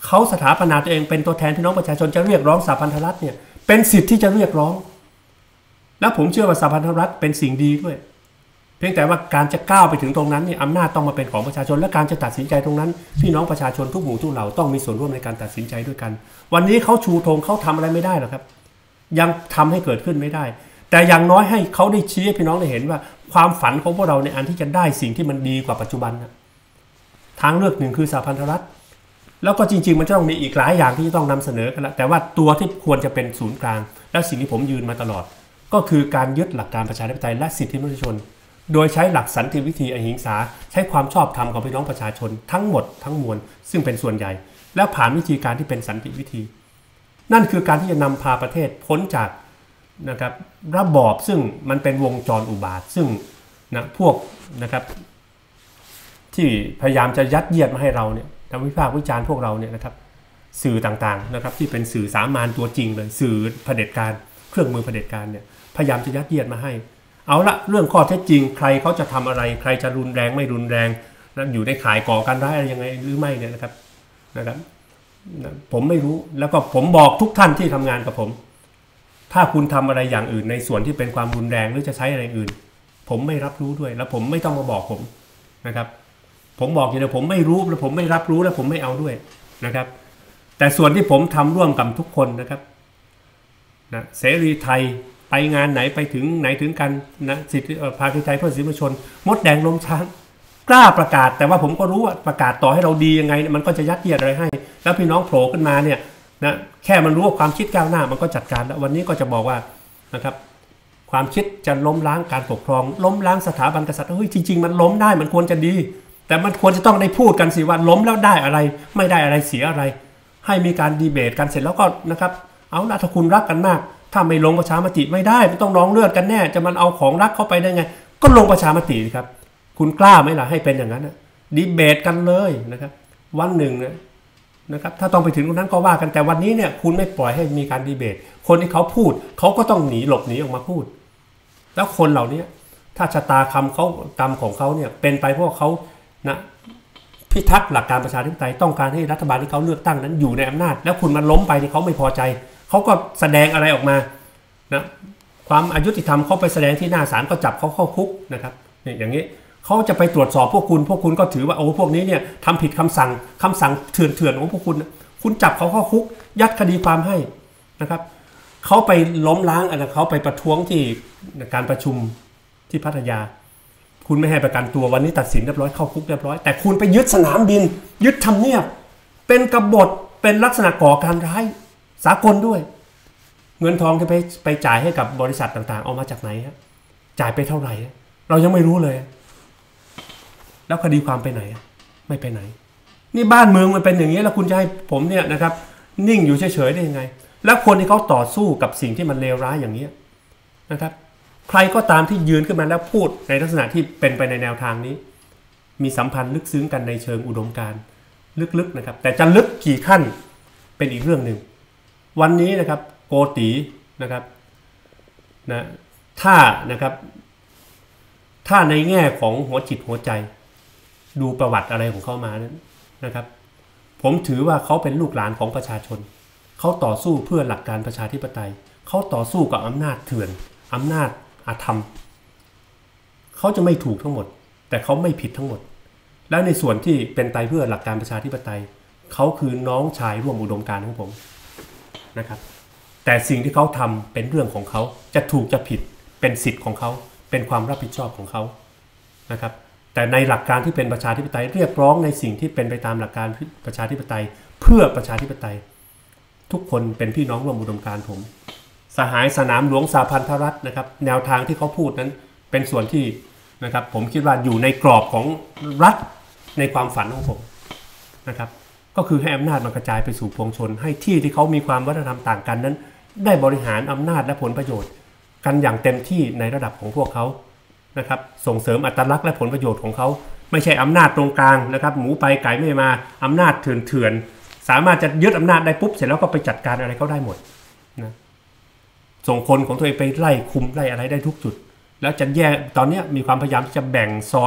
เขาสถาปนาตัวเองเป็นตัวแทนพี่น้องประชาชนจะเรียกร้องสหพันธรัฐเนี่ยเป็นสิทธิ์ที่จะเรียกร้องแล้วผมเชื่อว่าสหพันธรัฐเป็นสิ่งดีด้วยเพียงแต่ว่าการจะก้าวไปถึงตรงนั้นเนี่ยอำนาจต้องมาเป็นของประชาชนและการจะตัดสินใจตรงนั้นพี่น้องประชาชนทุกหมู่ทุกเหล่าต้องมีส่วนร่วมในการตัดสินใจด้วยกันวันนี้เขาชูธงเขาทำอะไรไม่ได้หรอกครับยังทำให้เกิดขึ้นไม่ได้แต่อย่างน้อยให้เขาได้ชี้ให้พี่น้องได้เห็นว่าความฝันของพวกเราในอันที่จะได้สิ่งที่มันดีกว่าปัจจุบันนะทางเลือกหนึ่งคือสหพันธรัฐแล้วก็จริงๆมันจะต้องมีอีกหลายอย่างที่จะต้องนำเสนอกันละแต่ว่าตัวที่ควรจะเป็นศูนย์กลางและสิ่งที่ผมยืนมาตลอดก็คือการยึดหลักการประชาธิปไตยและสิทธิมนุษยชนโดยใช้หลักสันติวิธีอหิงสาใช้ความชอบธรรมของพี่น้องประชาชนทั้งหมดทั้งมวลซึ่งเป็นส่วนใหญ่แล้วผ่านวิธีการที่เป็นสันติวิธีนั่นคือการที่จะนำพาประเทศพ้นจากนะครับระบอบซึ่งมันเป็นวงจรอุบาทซึ่งนะพวกนะครับที่พยายามจะยัดเยียดมาให้เราเนี่ยทำวิพากษ์วิจารณ์พวกเราเนี่ยนะครับสื่อต่างๆนะครับที่เป็นสื่อสามานตัวจริงเลยสื่อเผด็จการเครื่องมือเผด็จการเนี่ยพยายามจะยัดเยียดมาให้เอาละเรื่องข้อเท็จจริงใครเขาจะทำอะไรใครจะรุนแรงไม่รุนแรงนะอยู่ในข่ายก่อการร้ายอะไรยังไงหรือไม่เนี่ยนะครับนะครับผมไม่รู้แล้วก็ผมบอกทุกท่านที่ทำงานกับผมถ้าคุณทำอะไรอย่างอื่นในส่วนที่เป็นความรุนแรงหรือจะใช้อะไรอื่นผมไม่รับรู้ด้วยแล้วผมไม่ต้องมาบอกผมนะครับผมบอกอย่างเดียวผมไม่รู้แล้วผมไม่รับรู้แล้วผมไม่เอาด้วยนะครับแต่ส่วนที่ผมทำร่วมกับทุกคนนะครับนะเสรีไทยไปงานไหนไปถึงไหนถึงกันนะสิทธิภาคีไทยเพื่อสิทธิมนุษยชนมดแดงลมช้างกล้าประกาศแต่ว่าผมก็รู้ว่าประกาศต่อให้เราดียังไงมันก็จะยัดเยียดอะไรให้แล้วพี่น้องโผล่ขึ้นมาเนี่ยนะแค่มันรู้ว่าความคิดก้าวหน้ามันก็จัดการแล้ววันนี้ก็จะบอกว่านะครับความคิดจะล้มล้างการปกครองล้มล้างสถาบันกษัตริย์เฮ้ยจริงๆมันล้มได้มันควรจะดีแต่มันควรจะต้องได้พูดกันสิว่าล้มแล้วได้อะไรไม่ได้อะไรเสียอะไรให้มีการดีเบตกันเสร็จแล้วก็นะครับเอาละถ้าคุณรักกันมากถ้าไม่ลงประชามติไม่ได้ไม่ต้องน้องเลือดกันแน่จะมันเอาของรักเข้าไปได้ไงก็ลงประชามติครับคุณกล้าไหมล่ะให้เป็นอย่างนั้นนะดีเบตกันเลยนะครับวันหนึ่งนะนะครับถ้าต้องไปถึงตรงนั้นก็ว่ากันแต่วันนี้เนี่ยคุณไม่ปล่อยให้มีการดีเบตคนที่เขาพูดเขาก็ต้องหนีหลบหนีออกมาพูดแล้วคนเหล่านี้ถ้าชะตาคำเขากรรมของเขาเนี่ยเป็นไปเพราะเขานะพิทักษ์หลักการประชาธิปไตยต้องการให้รัฐบาลที่เขาเลือกตั้งนั้นอยู่ในอำนาจแล้วคุณมันล้มไปที่เขาไม่พอใจเขาก็แสดงอะไรออกมานะความอายุติธรรมเขาไปแสดงที่หน้าศาลก็จับเขาเข้าคุกนะครับเนี่ยอย่างนี้เขาจะไปตรวจสอบพวกคุณพวกคุณก็ถือว่าโอ้พวกนี้เนี่ยทำผิดคำสั่งคำสั่งเถื่อนๆของพวกคุณคุณจับเขาเข้าคุกยัดคดีความให้นะครับเขาไปล้มล้างอะไรเขาไปประท้วงที่การประชุมที่พัทยาคุณไม่ให้ประกันตัววันนี้ตัดสินเรียบร้อยเข้าคุกเรียบร้อยแต่คุณไปยึดสนามบินยึดทำเนียบเป็นกบฏเป็นลักษณะก่อการร้ายสากลด้วยเงินทองที่ไปไปจ่ายให้กับบริษัทต่างๆเอามาจากไหนฮะจ่ายไปเท่าไหร่เรายังไม่รู้เลยแล้วคดีความไปไหนไม่ไปไหนนี่บ้านเมืองมันเป็นอย่างนี้แล้วคุณจะให้ผมเนี่ยนะครับนิ่งอยู่เฉยๆได้ยังไงแล้วคนที่เขาต่อสู้กับสิ่งที่มันเลวร้ายอย่างนี้นะครับใครก็ตามที่ยืนขึ้นมาแล้วพูดในลักษณะที่เป็นไปในแนวทางนี้มีสัมพันธ์ลึกซึ้งกันในเชิงอุดมการณ์ลึกๆนะครับแต่จะลึกกี่ขั้นเป็นอีกเรื่องหนึ่งวันนี้นะครับโกตีนะครับนะถ้านะครับถ้าในแง่ของหัวจิตหัวใจดูประวัติอะไรของเขามานั้นนะครับผมถือว่าเขาเป็นลูกหลานของประชาชนเขาต่อสู้เพื่อหลักการประชาธิปไตยเขาต่อสู้กับอำนาจเถื่อนอำนาจอาธรรมเขาจะไม่ถูกทั้งหมดแต่เขาไม่ผิดทั้งหมดและในส่วนที่เป็นไปเพื่อหลักการประชาธิปไตยเขาคือน้องชายร่วมอุดมการณ์ของผมนะครับแต่สิ่งที่เขาทำเป็นเรื่องของเขาจะถูกจะผิดเป็นสิทธิ์ของเขาเป็นความรับผิดชอบของเขานะครับแต่ในหลักการที่เป็นประชาธิปไตยเรียกร้องในสิ่งที่เป็นไปตามหลักการประชาธิปไตยเพื่อประชาธิปไตยทุกคนเป็นพี่น้องร่วมอุดมการณ์ผมสหายสนามหลวงสหพันธรัฐนะครับแนวทางที่เขาพูดนั้นเป็นส่วนที่นะครับผมคิดว่าอยู่ในกรอบของรัฐในความฝันของผมนะครับก็คือให้อำนาจมันกระจายไปสู่ปวงชนให้ที่ที่เขามีความวัฒนธรรมต่างกันนั้นได้บริหารอำนาจและผลประโยชน์กันอย่างเต็มที่ในระดับของพวกเขานะครับส่งเสริมอัตลักษณ์และผลประโยชน์ของเขาไม่ใช่อำนาจตรงกลางนะครับหมูไปไก่ไม่มาอำนาจเถื่อนๆสามารถจะยึดอำนาจได้ปุ๊บเสร็จแล้วก็ไปจัดการอะไรเขาได้หมดนะส่งคนของตัวเองไปไล่คุมไล่อะไรได้ทุกจุดแล้วจะแยกตอนนี้มีความพยายามที่จะแบ่งซอย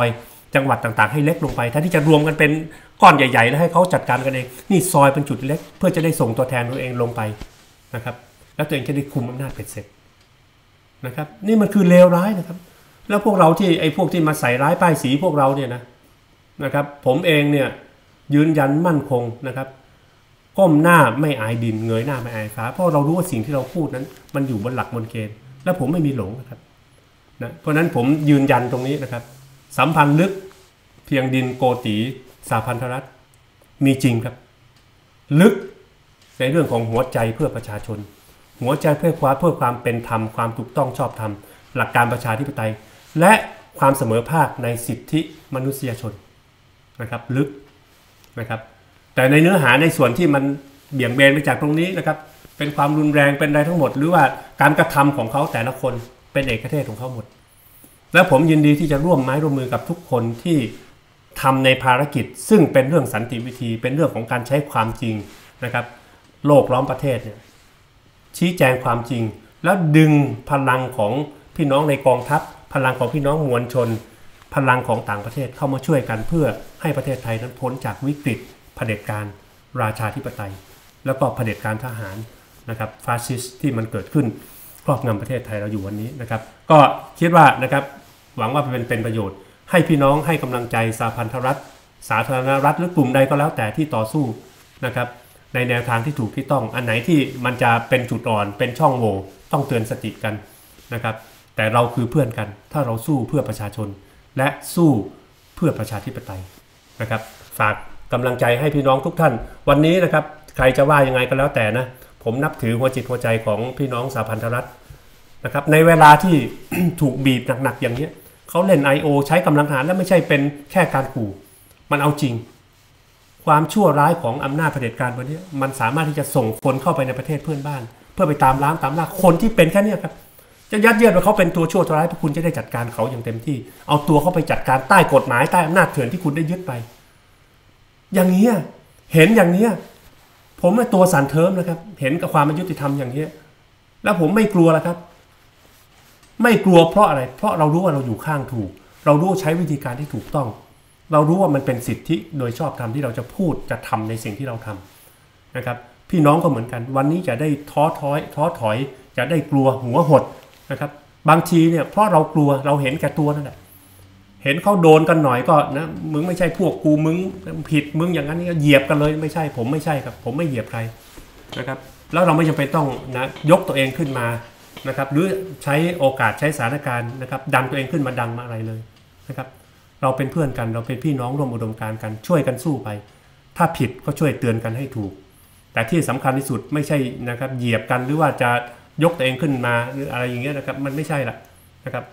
จังหวัดต่างๆให้เล็กลงไปแทนที่จะรวมกันเป็นก้อนใหญ่ๆแล้วให้เขาจัดการกันเองนี่ซอยเป็นจุดเล็กเพื่อจะได้ส่งตัวแทนตัวเองลงไปนะครับแล้วตัวเองจะได้คุมอำนาจเป็นเสร็จนะครับนี่มันคือเลวร้ายนะครับแล้วพวกเราที่ไอ้พวกที่มาใส่ร้ายป้ายสีพวกเราเนี่ยนะนะครับผมเองเนี่ยยืนยันมั่นคงนะครับก้มหน้าไม่อายดินเงยหน้าไม่อายฟ้าเพราะเรารู้ว่าสิ่งที่เราพูดนั้นมันอยู่บนหลักบนเกณฑ์และผมไม่มีหลงนะครับนะเพราะนั้นผมยืนยันตรงนี้นะครับสัมพันธ์ลึกเพียงดินโกตีสหพันธรัฐมีจริงครับลึกในเรื่องของหัวใจเพื่อประชาชนหัวใจเพื่อความเพื่อความเป็นธรรมความถูกต้องชอบธรรมหลักการประชาธิปไตยและความเสมอภาคในสิทธิมนุษยชนนะครับลึกนะครับแต่ในเนื้อหาในส่วนที่มันเบี่ยงเบนไปจากตรงนี้นะครับเป็นความรุนแรงเป็นอะไรทั้งหมดหรือว่าการกระทำของเขาแต่ละคนเป็นเอกเทศของเขาหมดและผมยินดีที่จะร่วมไม้ร่วมมือกับทุกคนที่ทำในภารกิจซึ่งเป็นเรื่องสันติวิธีเป็นเรื่องของการใช้ความจริงนะครับโลกล้อมประเทศเนี่ยชี้แจงความจริงแล้วดึงพลังของพี่น้องในกองทัพพลังของพี่น้องมวลชนพลังของต่างประเทศเข้ามาช่วยกันเพื่อให้ประเทศไทยนั้นพ้นจากวิกฤตเผด็จการราชาธิปไตยแล้วก็เผด็จการทหารนะครับฟาสซิสต์ที่มันเกิดขึ้นครอบงำประเทศไทยเราอยู่วันนี้นะครับก็คิดว่านะครับหวังว่าเป็นเป็นประโยชน์ให้พี่น้องให้กำลังใจสหพันธรัฐสาธารณรัฐหรือกลุ่มใดก็แล้วแต่ที่ต่อสู้นะครับในแนวทางที่ถูกที่ต้องอันไหนที่มันจะเป็นจุดอ่อนเป็นช่องโหว่ต้องเตือนสติกันนะครับแต่เราคือเพื่อนกันถ้าเราสู้เพื่อประชาชนและสู้เพื่อประชาธิปไตยนะครับฝากกำลังใจให้พี่น้องทุกท่านวันนี้นะครับใครจะว่ายังไงก็แล้วแต่นะผมนับถือหัวจิตหัวใจของพี่น้องสหพันธรัฐนะครับในเวลาที่ ถูกบีบหนักๆอย่างนี้เขาเล่น ไอ โอ ใช้กำลังทหารและไม่ใช่เป็นแค่การขู่มันเอาจริงความชั่วร้ายของอำนาจเผด็จการวันนี้มันสามารถที่จะส่งคนเข้าไปในประเทศเพื่อนบ้านเพื่อไปตามล้างตามล่าคนที่เป็นแค่นี้ครับจะยัดเยียดว่าเขาเป็นตัวชั่วตัวร้ายพวกคุณจะได้จัดการเขาอย่างเต็มที่เอาตัวเขาไปจัดการใต้กฎหมายใต้อำนาจเถื่อนที่คุณได้ยึดไปอย่างนี้เห็นอย่างนี้ผมเป็นตัวสั่นเทิมนะครับเห็นกับความไม่ยุติธรรมอย่างนี้แล้วผมไม่กลัวแล้วครับไม่กลัวเพราะอะไรเพราะเรารู้ว่าเราอยู่ข้างถูกเรารู้ใช้วิธีการที่ถูกต้องเรารู้ว่ามันเป็นสิทธิโดยชอบธรรมที่เราจะพูดจะทำในสิ่งที่เราทำนะครับพี่น้องก็เหมือนกันวันนี้จะได้ท้อถอยท้อถอยจะได้กลัวหัวหดนะครับบางทีเนี่ยเพราะเรากลัวเราเห็นแก่ตัวนั่นแหละเห็นเขาโดนกันหน่อยก็นะมึงไม่ใช่พวกกูมึงผิดมึงอย่างนั้นนี่เหยียบกันเลยไม่ใช่ผมไม่ใช่ครับผมไม่เหยียบใครนะครับแล้วเราไม่จำเป็นต้องนะยกตัวเองขึ้นมานะครับหรือใช้โอกาสใช้สถานการณ์นะครับดันตัวเองขึ้นมาดังมาอะไรเลยนะครับเราเป็นเพื่อนกันเราเป็นพี่น้องร่วมอุดมการณ์กันช่วยกันสู้ไปถ้าผิดก็ช่วยเตือนกันให้ถูกแต่ที่สำคัญที่สุดไม่ใช่นะครับเหยียบกันหรือว่าจะยกตัวเองขึ้นมาหรืออะไรอย่างเงี้ยนะครับมันไม่ใช่ละนะครับ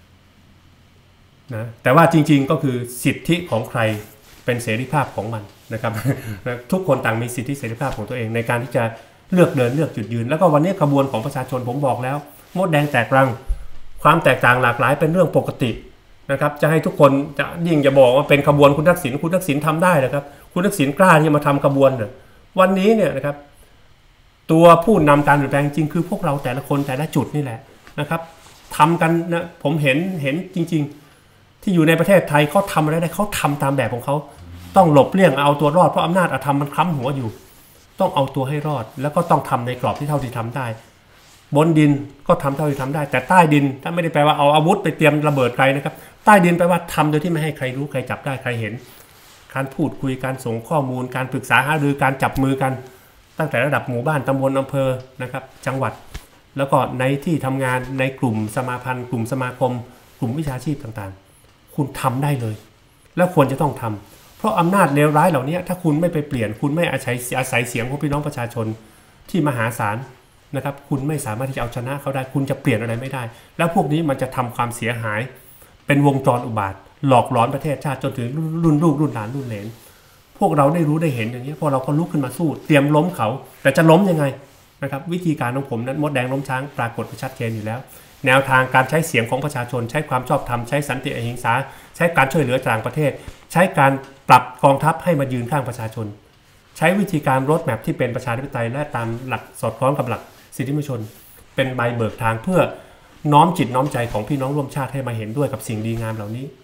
นะแต่ว่าจริงๆก็คือสิทธิของใครเป็นเสรีภาพของมันนะครับ ทุกคนต่างมีสิทธิเสรีภาพของตัวเองในการที่จะเลือกเดินเลือกจุดยืนแล้วก็วันนี้ขบวนของประชาชนผมบอกแล้วมดแดงแตกรังความแตกต่างหลากหลายเป็นเรื่องปกตินะครับจะให้ทุกคนจะยิ่งจะบอกว่าเป็นขบวนคุณทักษิณคุณทักษิณทำได้นะครับคุณทักษิณกล้าที่จะมาทำขบวนเนี่ยวันนี้เนี่ยนะครับตัวผู้นำการเปลี่ยนแปลงจริงคือพวกเราแต่ละคนแต่ละจุดนี่แหละนะครับทำกันนะผมเห็นเห็นจริงๆที่อยู่ในประเทศไทยเขาทำอะไรได้เขาทำตามแบบของเขาต้องหลบเลี่ยงเอาตัวรอดเพราะอำนาจอธรรมมันค้ำหัวอยู่ต้องเอาตัวให้รอดแล้วก็ต้องทำในกรอบที่เท่าที่ทำได้บนดินก็ทำเท่าที่ทำได้แต่ใต้ดินถ้าไม่ได้แปลว่าเอาอาวุธไปเตรียมระเบิดใครนะครับใต้ดินแปลว่าทำโดยที่ไม่ให้ใครรู้ใครจับได้ใครเห็นการพูดคุยการส่งข้อมูลการปรึกษาหารือการจับมือกันตั้งแต่ระดับหมู่บ้านตำบลอำเภอนะครับจังหวัดแล้วก็ในที่ทำงานในกลุ่มสมาพันธ์กลุ่มสมาคมกลุ่มวิชาชีพต่างๆคุณทำได้เลยแล้วควรจะต้องทำเพราะอำนาจเลวร้ายเหล่านี้ถ้าคุณไม่ไปเปลี่ยนคุณไม่อาศัยอาศัยเสียงของพี่น้องประชาชนที่มหาศาลนะครับคุณไม่สามารถที่จะเอาชนะเขาได้คุณจะเปลี่ยนอะไรไม่ได้แล้วพวกนี้มันจะทำความเสียหายเป็นวงจรอุบาทหลอกหลอนประเทศชาติจนถึงรุ่นลูกรุ่นหลานรุ่นเหลนพวกเราได้รู้ได้เห็นอย่างนี้พอเราก็ลุกขึ้นมาสู้เตรียมล้มเขาแต่จะล้มยังไงนะครับวิธีการของผมนั้นมดแดงล้มช้างปรากฏชัดเจนอยู่แล้วแนวทางการใช้เสียงของประชาชนใช้ความชอบธรรมใช้สันติอหิงสาใช้การช่วยเหลือต่างประเทศใช้การปรับกองทัพให้มายืนข้างประชาชนใช้วิธีการโรดแมพที่เป็นประชาธิปไตยและตามหลักสอดคล้องกับหลักสิทธิมนุษยชนเป็นใบเบิกทางเพื่อน้อมจิตน้อมใจของพี่น้องร่วมชาติให้มาเห็นด้วยกับสิ่งดีงามเหล่านี้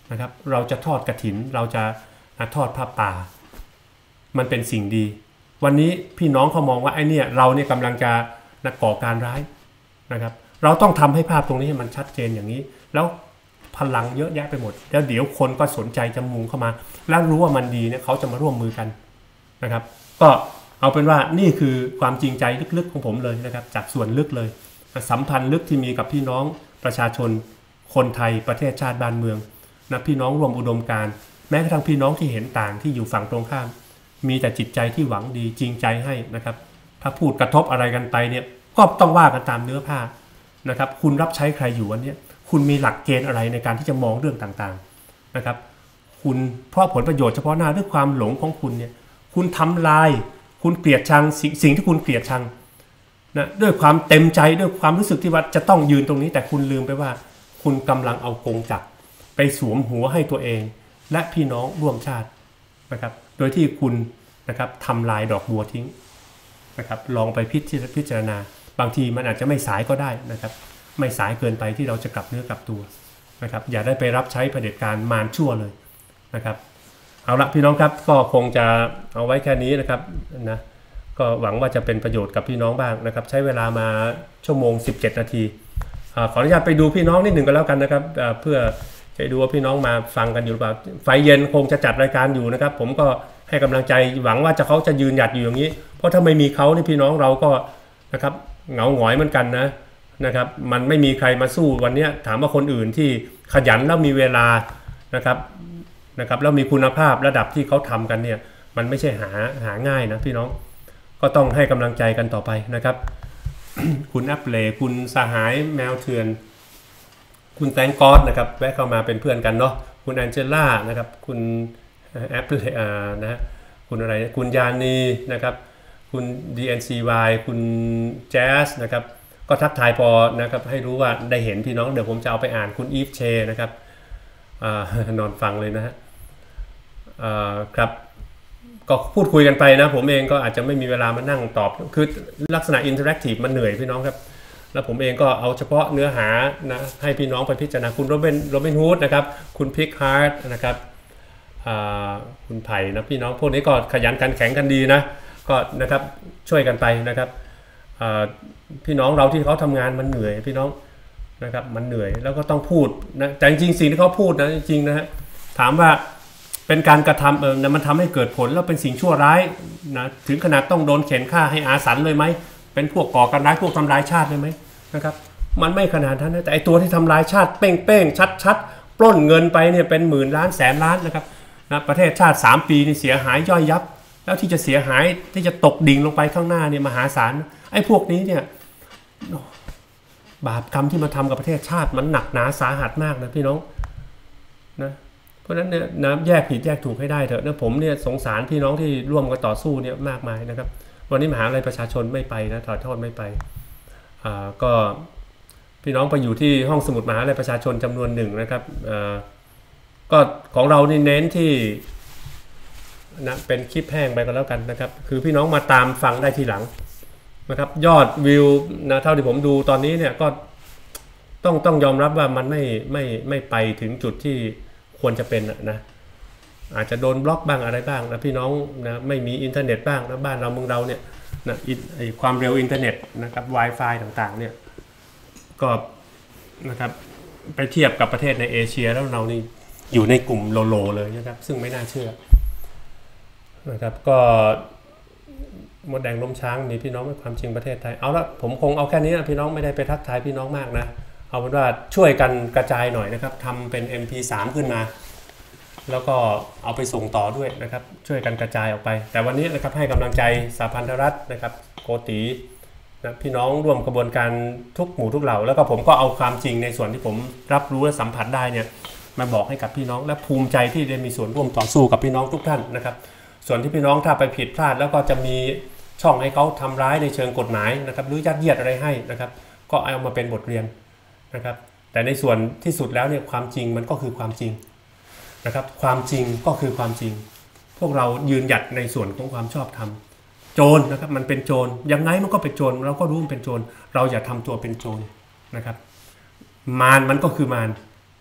นะครับเราจะทอดกฐินเราจะทอดผ้าป่ามันเป็นสิ่งดีวันนี้พี่น้องเขามองว่าไอ้นี่เราเนี่ยกำลังจะก่อการร้ายนะครับเราต้องทำให้ภาพตรงนี้มันชัดเจนอย่างนี้แล้วพลังเยอะแยะไปหมดแล้วเดี๋ยวคนก็สนใจจะมุงเข้ามาแล้วรู้ว่ามันดีเนี่ยเขาจะมาร่วมมือกันนะครับก็เอาเป็นว่านี่คือความจริงใจลึกๆของผมเลยนะครับจากส่วนลึกเลยสัมพันธ์ลึกที่มีกับพี่น้องประชาชนคนไทยประเทศชาติบ้านเมืองนะพี่น้องร่วมอุดมการณ์แม้กระทั่งพี่น้องที่เห็นต่างที่อยู่ฝั่งตรงข้ามมีแต่จิตใจที่หวังดีจริงใจให้นะครับถ้าพูดกระทบอะไรกันไปเนี่ยก็ต้องว่ากันตามเนื้อผ้านะครับคุณรับใช้ใครอยู่วันนี้คุณมีหลักเกณฑ์อะไรในการที่จะมองเรื่องต่างๆนะครับคุณเพราะผลประโยชน์เฉพาะหน้าด้วยความหลงของคุณเนี่ยคุณทำลายคุณเกลียดชังสสิ่งที่คุณเกลียดชังนะด้วยความเต็มใจด้วยความรู้สึกที่ว่าจะต้องยืนตรงนี้แต่คุณลืมไปว่าคุณกำลังเอากงจักรไปสวมหัวให้ตัวเองและพี่น้องร่วมชาตินะครับโดยที่คุณนะครับทำลายดอกบัวทิ้งนะครับลองไปพิจารณาบางทีมันอาจจะไม่สายก็ได้นะครับไม่สายเกินไปที่เราจะกลับเนื้อกลับตัวนะครับอย่าได้ไปรับใช้เผด็จการมารชั่วเลยนะครับเอาละพี่น้องครับก็คงจะเอาไว้แค่นี้นะครับนะก็หวังว่าจะเป็นประโยชน์กับพี่น้องบ้างนะครับใช้เวลามาชั่วโมงสิบเจ็ดนาทีขออนุญาตไปดูพี่น้องนิดหนึ่งกันแล้วกันนะครับเพื่อจะดูว่าพี่น้องมาฟังกันอยู่หรือเปล่าไฟเย็นคงจะจัดรายการอยู่นะครับผมก็ให้กำลังใจหวังว่าจะเขาจะยืนหยัดอยู่อย่างนี้เพราะถ้าไม่มีเขานี่พี่น้องเราก็นะครับเหงาหงอยเหมือนกันนะนะครับมันไม่มีใครมาสู้วันนี้ถามว่าคนอื่นที่ขยันแล้วมีเวลานะครับนะครับแล้วมีคุณภาพระดับที่เขาทำกันเนี่ยมันไม่ใช่หาหาง่ายนะพี่น้องก็ต้องให้กำลังใจกันต่อไปนะครับ คุณแอปเล่คุณสหายแมวเถื่อนคุณแตงกอสนะครับแวะเข้ามาเป็นเพื่อนกันเนาะคุณแองเจล่านะครับคุณแอปเล่นะคุณอะไรคุณยานีนะครับคุณ ดี เอ็น ซี วาย คุณแจ๊สนะครับก็ทักทายพอนะครับให้รู้ว่าได้เห็นพี่น้องเดี๋ยวผมจะเอาไปอ่านคุณอีฟเชนะครับนอนฟังเลยนะฮะครับก็พูดคุยกันไปนะผมเองก็อาจจะไม่มีเวลามานั่งตอบคือลักษณะอินเทอร์แอคทีฟมันเหนื่อยพี่น้องครับแล้วผมเองก็เอาเฉพาะเนื้อหานะให้พี่น้องไปพิจารณาคุณโรเบนโรเบนฮูดนะครับคุณพิกฮาร์ดนะครับคุณไผ่นะพี่น้องพวกนี้ก็ขยันกันแข็งกันดีนะก็นะครับช่วยกันไปนะครับพี่น้องเราที่เขาทำงานมันเหนื่อยพี่น้องนะครับมันเหนื่อยแล้วก็ต้องพูดนะแต่จริงๆสิ่งที่เขาพูดนะจริงๆนะฮะถามว่าเป็นการกระทำเออมันทำให้เกิดผลแล้วเป็นสิ่งชั่วร้ายนะถึงขนาดต้องโดนเข็นฆ่าให้อาสันเลยไหมเป็นพวกก่อการร้ายพวกทำลายชาติเลยไหมนะครับมันไม่ขนาดนั้นนะแต่ไอตัวที่ทำลายชาติเป้งๆชัดๆปล้นเงินไปเนี่ยเป็นหมื่นล้านแสนล้านนะครับนะประเทศชาติสามปีนี่เสียหายย่อยยับแล้วที่จะเสียหายที่จะตกดิ่งลงไปข้างหน้าเนี่ยมหาศาลไอ้พวกนี้เนี่ยบาปกรรมที่มาทำกับประเทศชาติมันหนักหนาสาหัสมากนะพี่น้องนะเพราะฉะนั้นเนี่ยน้ำแยกผิดแยกถูกให้ได้เถอะนะผมเนี่ยสงสารพี่น้องที่ร่วมกันต่อสู้เนี่ยมากมายนะครับวันนี้มหาวิทยาลัยประชาชนไม่ไปนะถอดทอดไม่ไปอ่าก็พี่น้องไปอยู่ที่ห้องสมุดมหาวิทยาลัยประชาชนจำนวนหนึ่งนะครับอ่าก็ของเรานี่เน้นที่นะเป็นคลิปแห้งไปก็แล้วกันนะครับคือพี่น้องมาตามฟังได้ทีหลังนะครับยอดวิวนะเท่าที่ผมดูตอนนี้เนี่ยก็ต้องต้องยอมรับว่ามันไม่ไม่ไม่ไปถึงจุดที่ควรจะเป็นนะอาจจะโดนบล็อกบ้างอะไรบ้างนะพี่น้องนะไม่มีอินเทอร์เน็ตบ้างนะบ้านเราเมืองเราเนี่ยนะไอความเร็วอินเทอร์เน็ตนะครับ Wi-Fi ต่างๆเนี่ยก็นะครับไปเทียบกับประเทศในเอเชียแล้วเรานี่อยู่ในกลุ่มโลโลเลยนะครับซึ่งไม่น่าเชื่อนะครับก็มดแดงล้มช้างมีพี่น้องเป็นความจริงประเทศไทยเอาละผมคงเอาแค่นี้นะพี่น้องไม่ได้ไปทักทายพี่น้องมากนะเอาเป็นว่าช่วยกันกระจายหน่อยนะครับทำเป็น เอ็ม พี สาม ขึ้นมาแล้วก็เอาไปส่งต่อด้วยนะครับช่วยกันกระจายออกไปแต่วันนี้นะครับให้กำลังใจสหพันธรัฐนะครับโกตินะพี่น้องร่วมกระบวนการทุกหมู่ทุกเหล่าแล้วก็ผมก็เอาความจริงในส่วนที่ผมรับรู้และสัมผัสได้เนี่ยมาบอกให้กับพี่น้องและภูมิใจที่ได้มีส่วนร่วมต่อสู้กับพี่น้องทุกท่านนะครับส่วนที่พี่น้องถ้าไปผิดพลาดแล้วก็จะมีช่องให้เขาทำร้ายในเชิงกฎหมายนะครับหรือยัดเยียดอะไรให้นะครับก็เอามาเป็นบทเรียนนะครับแต่ในส่วนที่สุดแล้วเนี่ยความจริงมันก็คือความจริงนะครับความจริงก็คือความจริงพวกเรายืนหยัดในส่วนของความชอบธรรมโจรนะครับมันเป็นโจรยังไงมันก็เป็นโจรเราก็รู้มันเป็นโจรเราอย่าทำตัวเป็นโจรนะครับมารมันก็คือมาร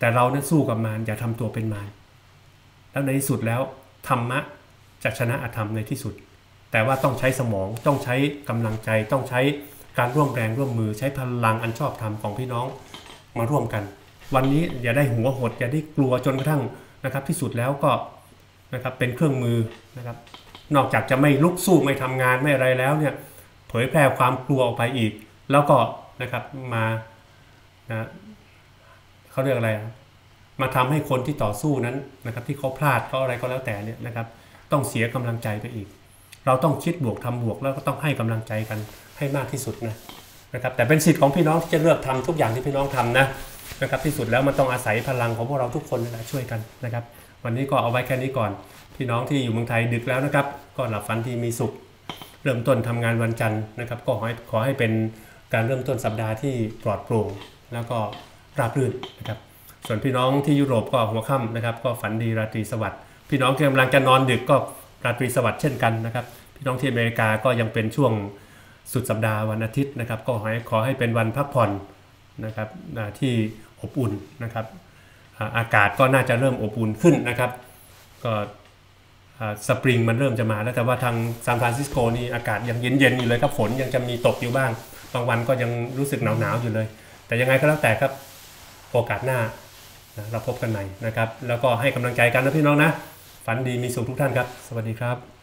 แต่เราเนี่ยสู้กับมารอย่าทำตัวเป็นมารแล้วในที่สุดแล้วธรรมะจะชนะอธรรมในที่สุดแต่ว่าต้องใช้สมองต้องใช้กำลังใจต้องใช้การร่วมแรงร่วมมือใช้พลังอันชอบธรรมของพี่น้องมาร่วมกันวันนี้อย่าได้หัวหดอย่าได้กลัวจนกระทั่งนะครับที่สุดแล้วก็นะครับเป็นเครื่องมือนะครับนอกจากจะไม่ลุกสู้ไม่ทำงานไม่อะไรแล้วเนี่ยเผยแพร่ความกลัวออกไปอีกแล้วก็นะครับมานะเขาเรียกอะไรมาทำให้คนที่ต่อสู้นั้นนะครับที่เขาพลาดเขาอะไรก็แล้วแต่เนี่ยนะครับต้องเสียกำลังใจไปอีกเราต้องคิดบวกทำบวกแล้วก็ต้องให้กำลังใจกันให้มากที่สุดนะนะครับแต่เป็นสิทธิ์ของพี่น้องที่จะเลือกทำทุกอย่างที่พี่น้องทำนะนะครับที่สุดแล้วมันต้องอาศัยพลังของพวกเราทุกคนนะช่วยกันนะครับวันนี้ก็เอาไว้แค่นี้ก่อนพี่น้องที่อยู่เมืองไทยดึกแล้วนะครับก็หลับฝันที่มีสุขเริ่มต้นทำงานวันจันทร์นะครับก็ขอให้ขอให้เป็นการเริ่มต้นสัปดาห์ที่ปลอดโปร่งแล้วก็ราบรื่นนะครับส่วนพี่น้องที่ยุโรปก็หัวค่ำนะครับก็ฝันดีราตรีสวัสดิ์พี่น้องที่กำลังจะนอนดึกก็ราตรีสวัสดิ์เช่นกันนะครับพี่น้องที่อเมริกาก็ยังเป็นช่วงสุดสัปดาห์วันอาทิตย์นะครับก็ขอให้ขอให้เป็นวันพักผ่อนนะครับที่อบอุ่นนะครับอากาศก็น่าจะเริ่มอบอุ่นขึ้นนะครับก็สปริงมันเริ่มจะมาแล้วแต่ว่าทางซานฟรานซิสโกนี่อากาศยังเย็นๆอยู่เลยครับฝนยังจะมีตกอยู่บ้างบางวันก็ยังรู้สึกหนาวๆอยู่เลยแต่ยังไงก็แล้วแต่ครับโอกาสหน้านะเราพบกันใหม่นะครับแล้วก็ให้กำลังใจกันนะพี่น้องนะฝันดีมีสุขทุกท่านครับสวัสดีครับ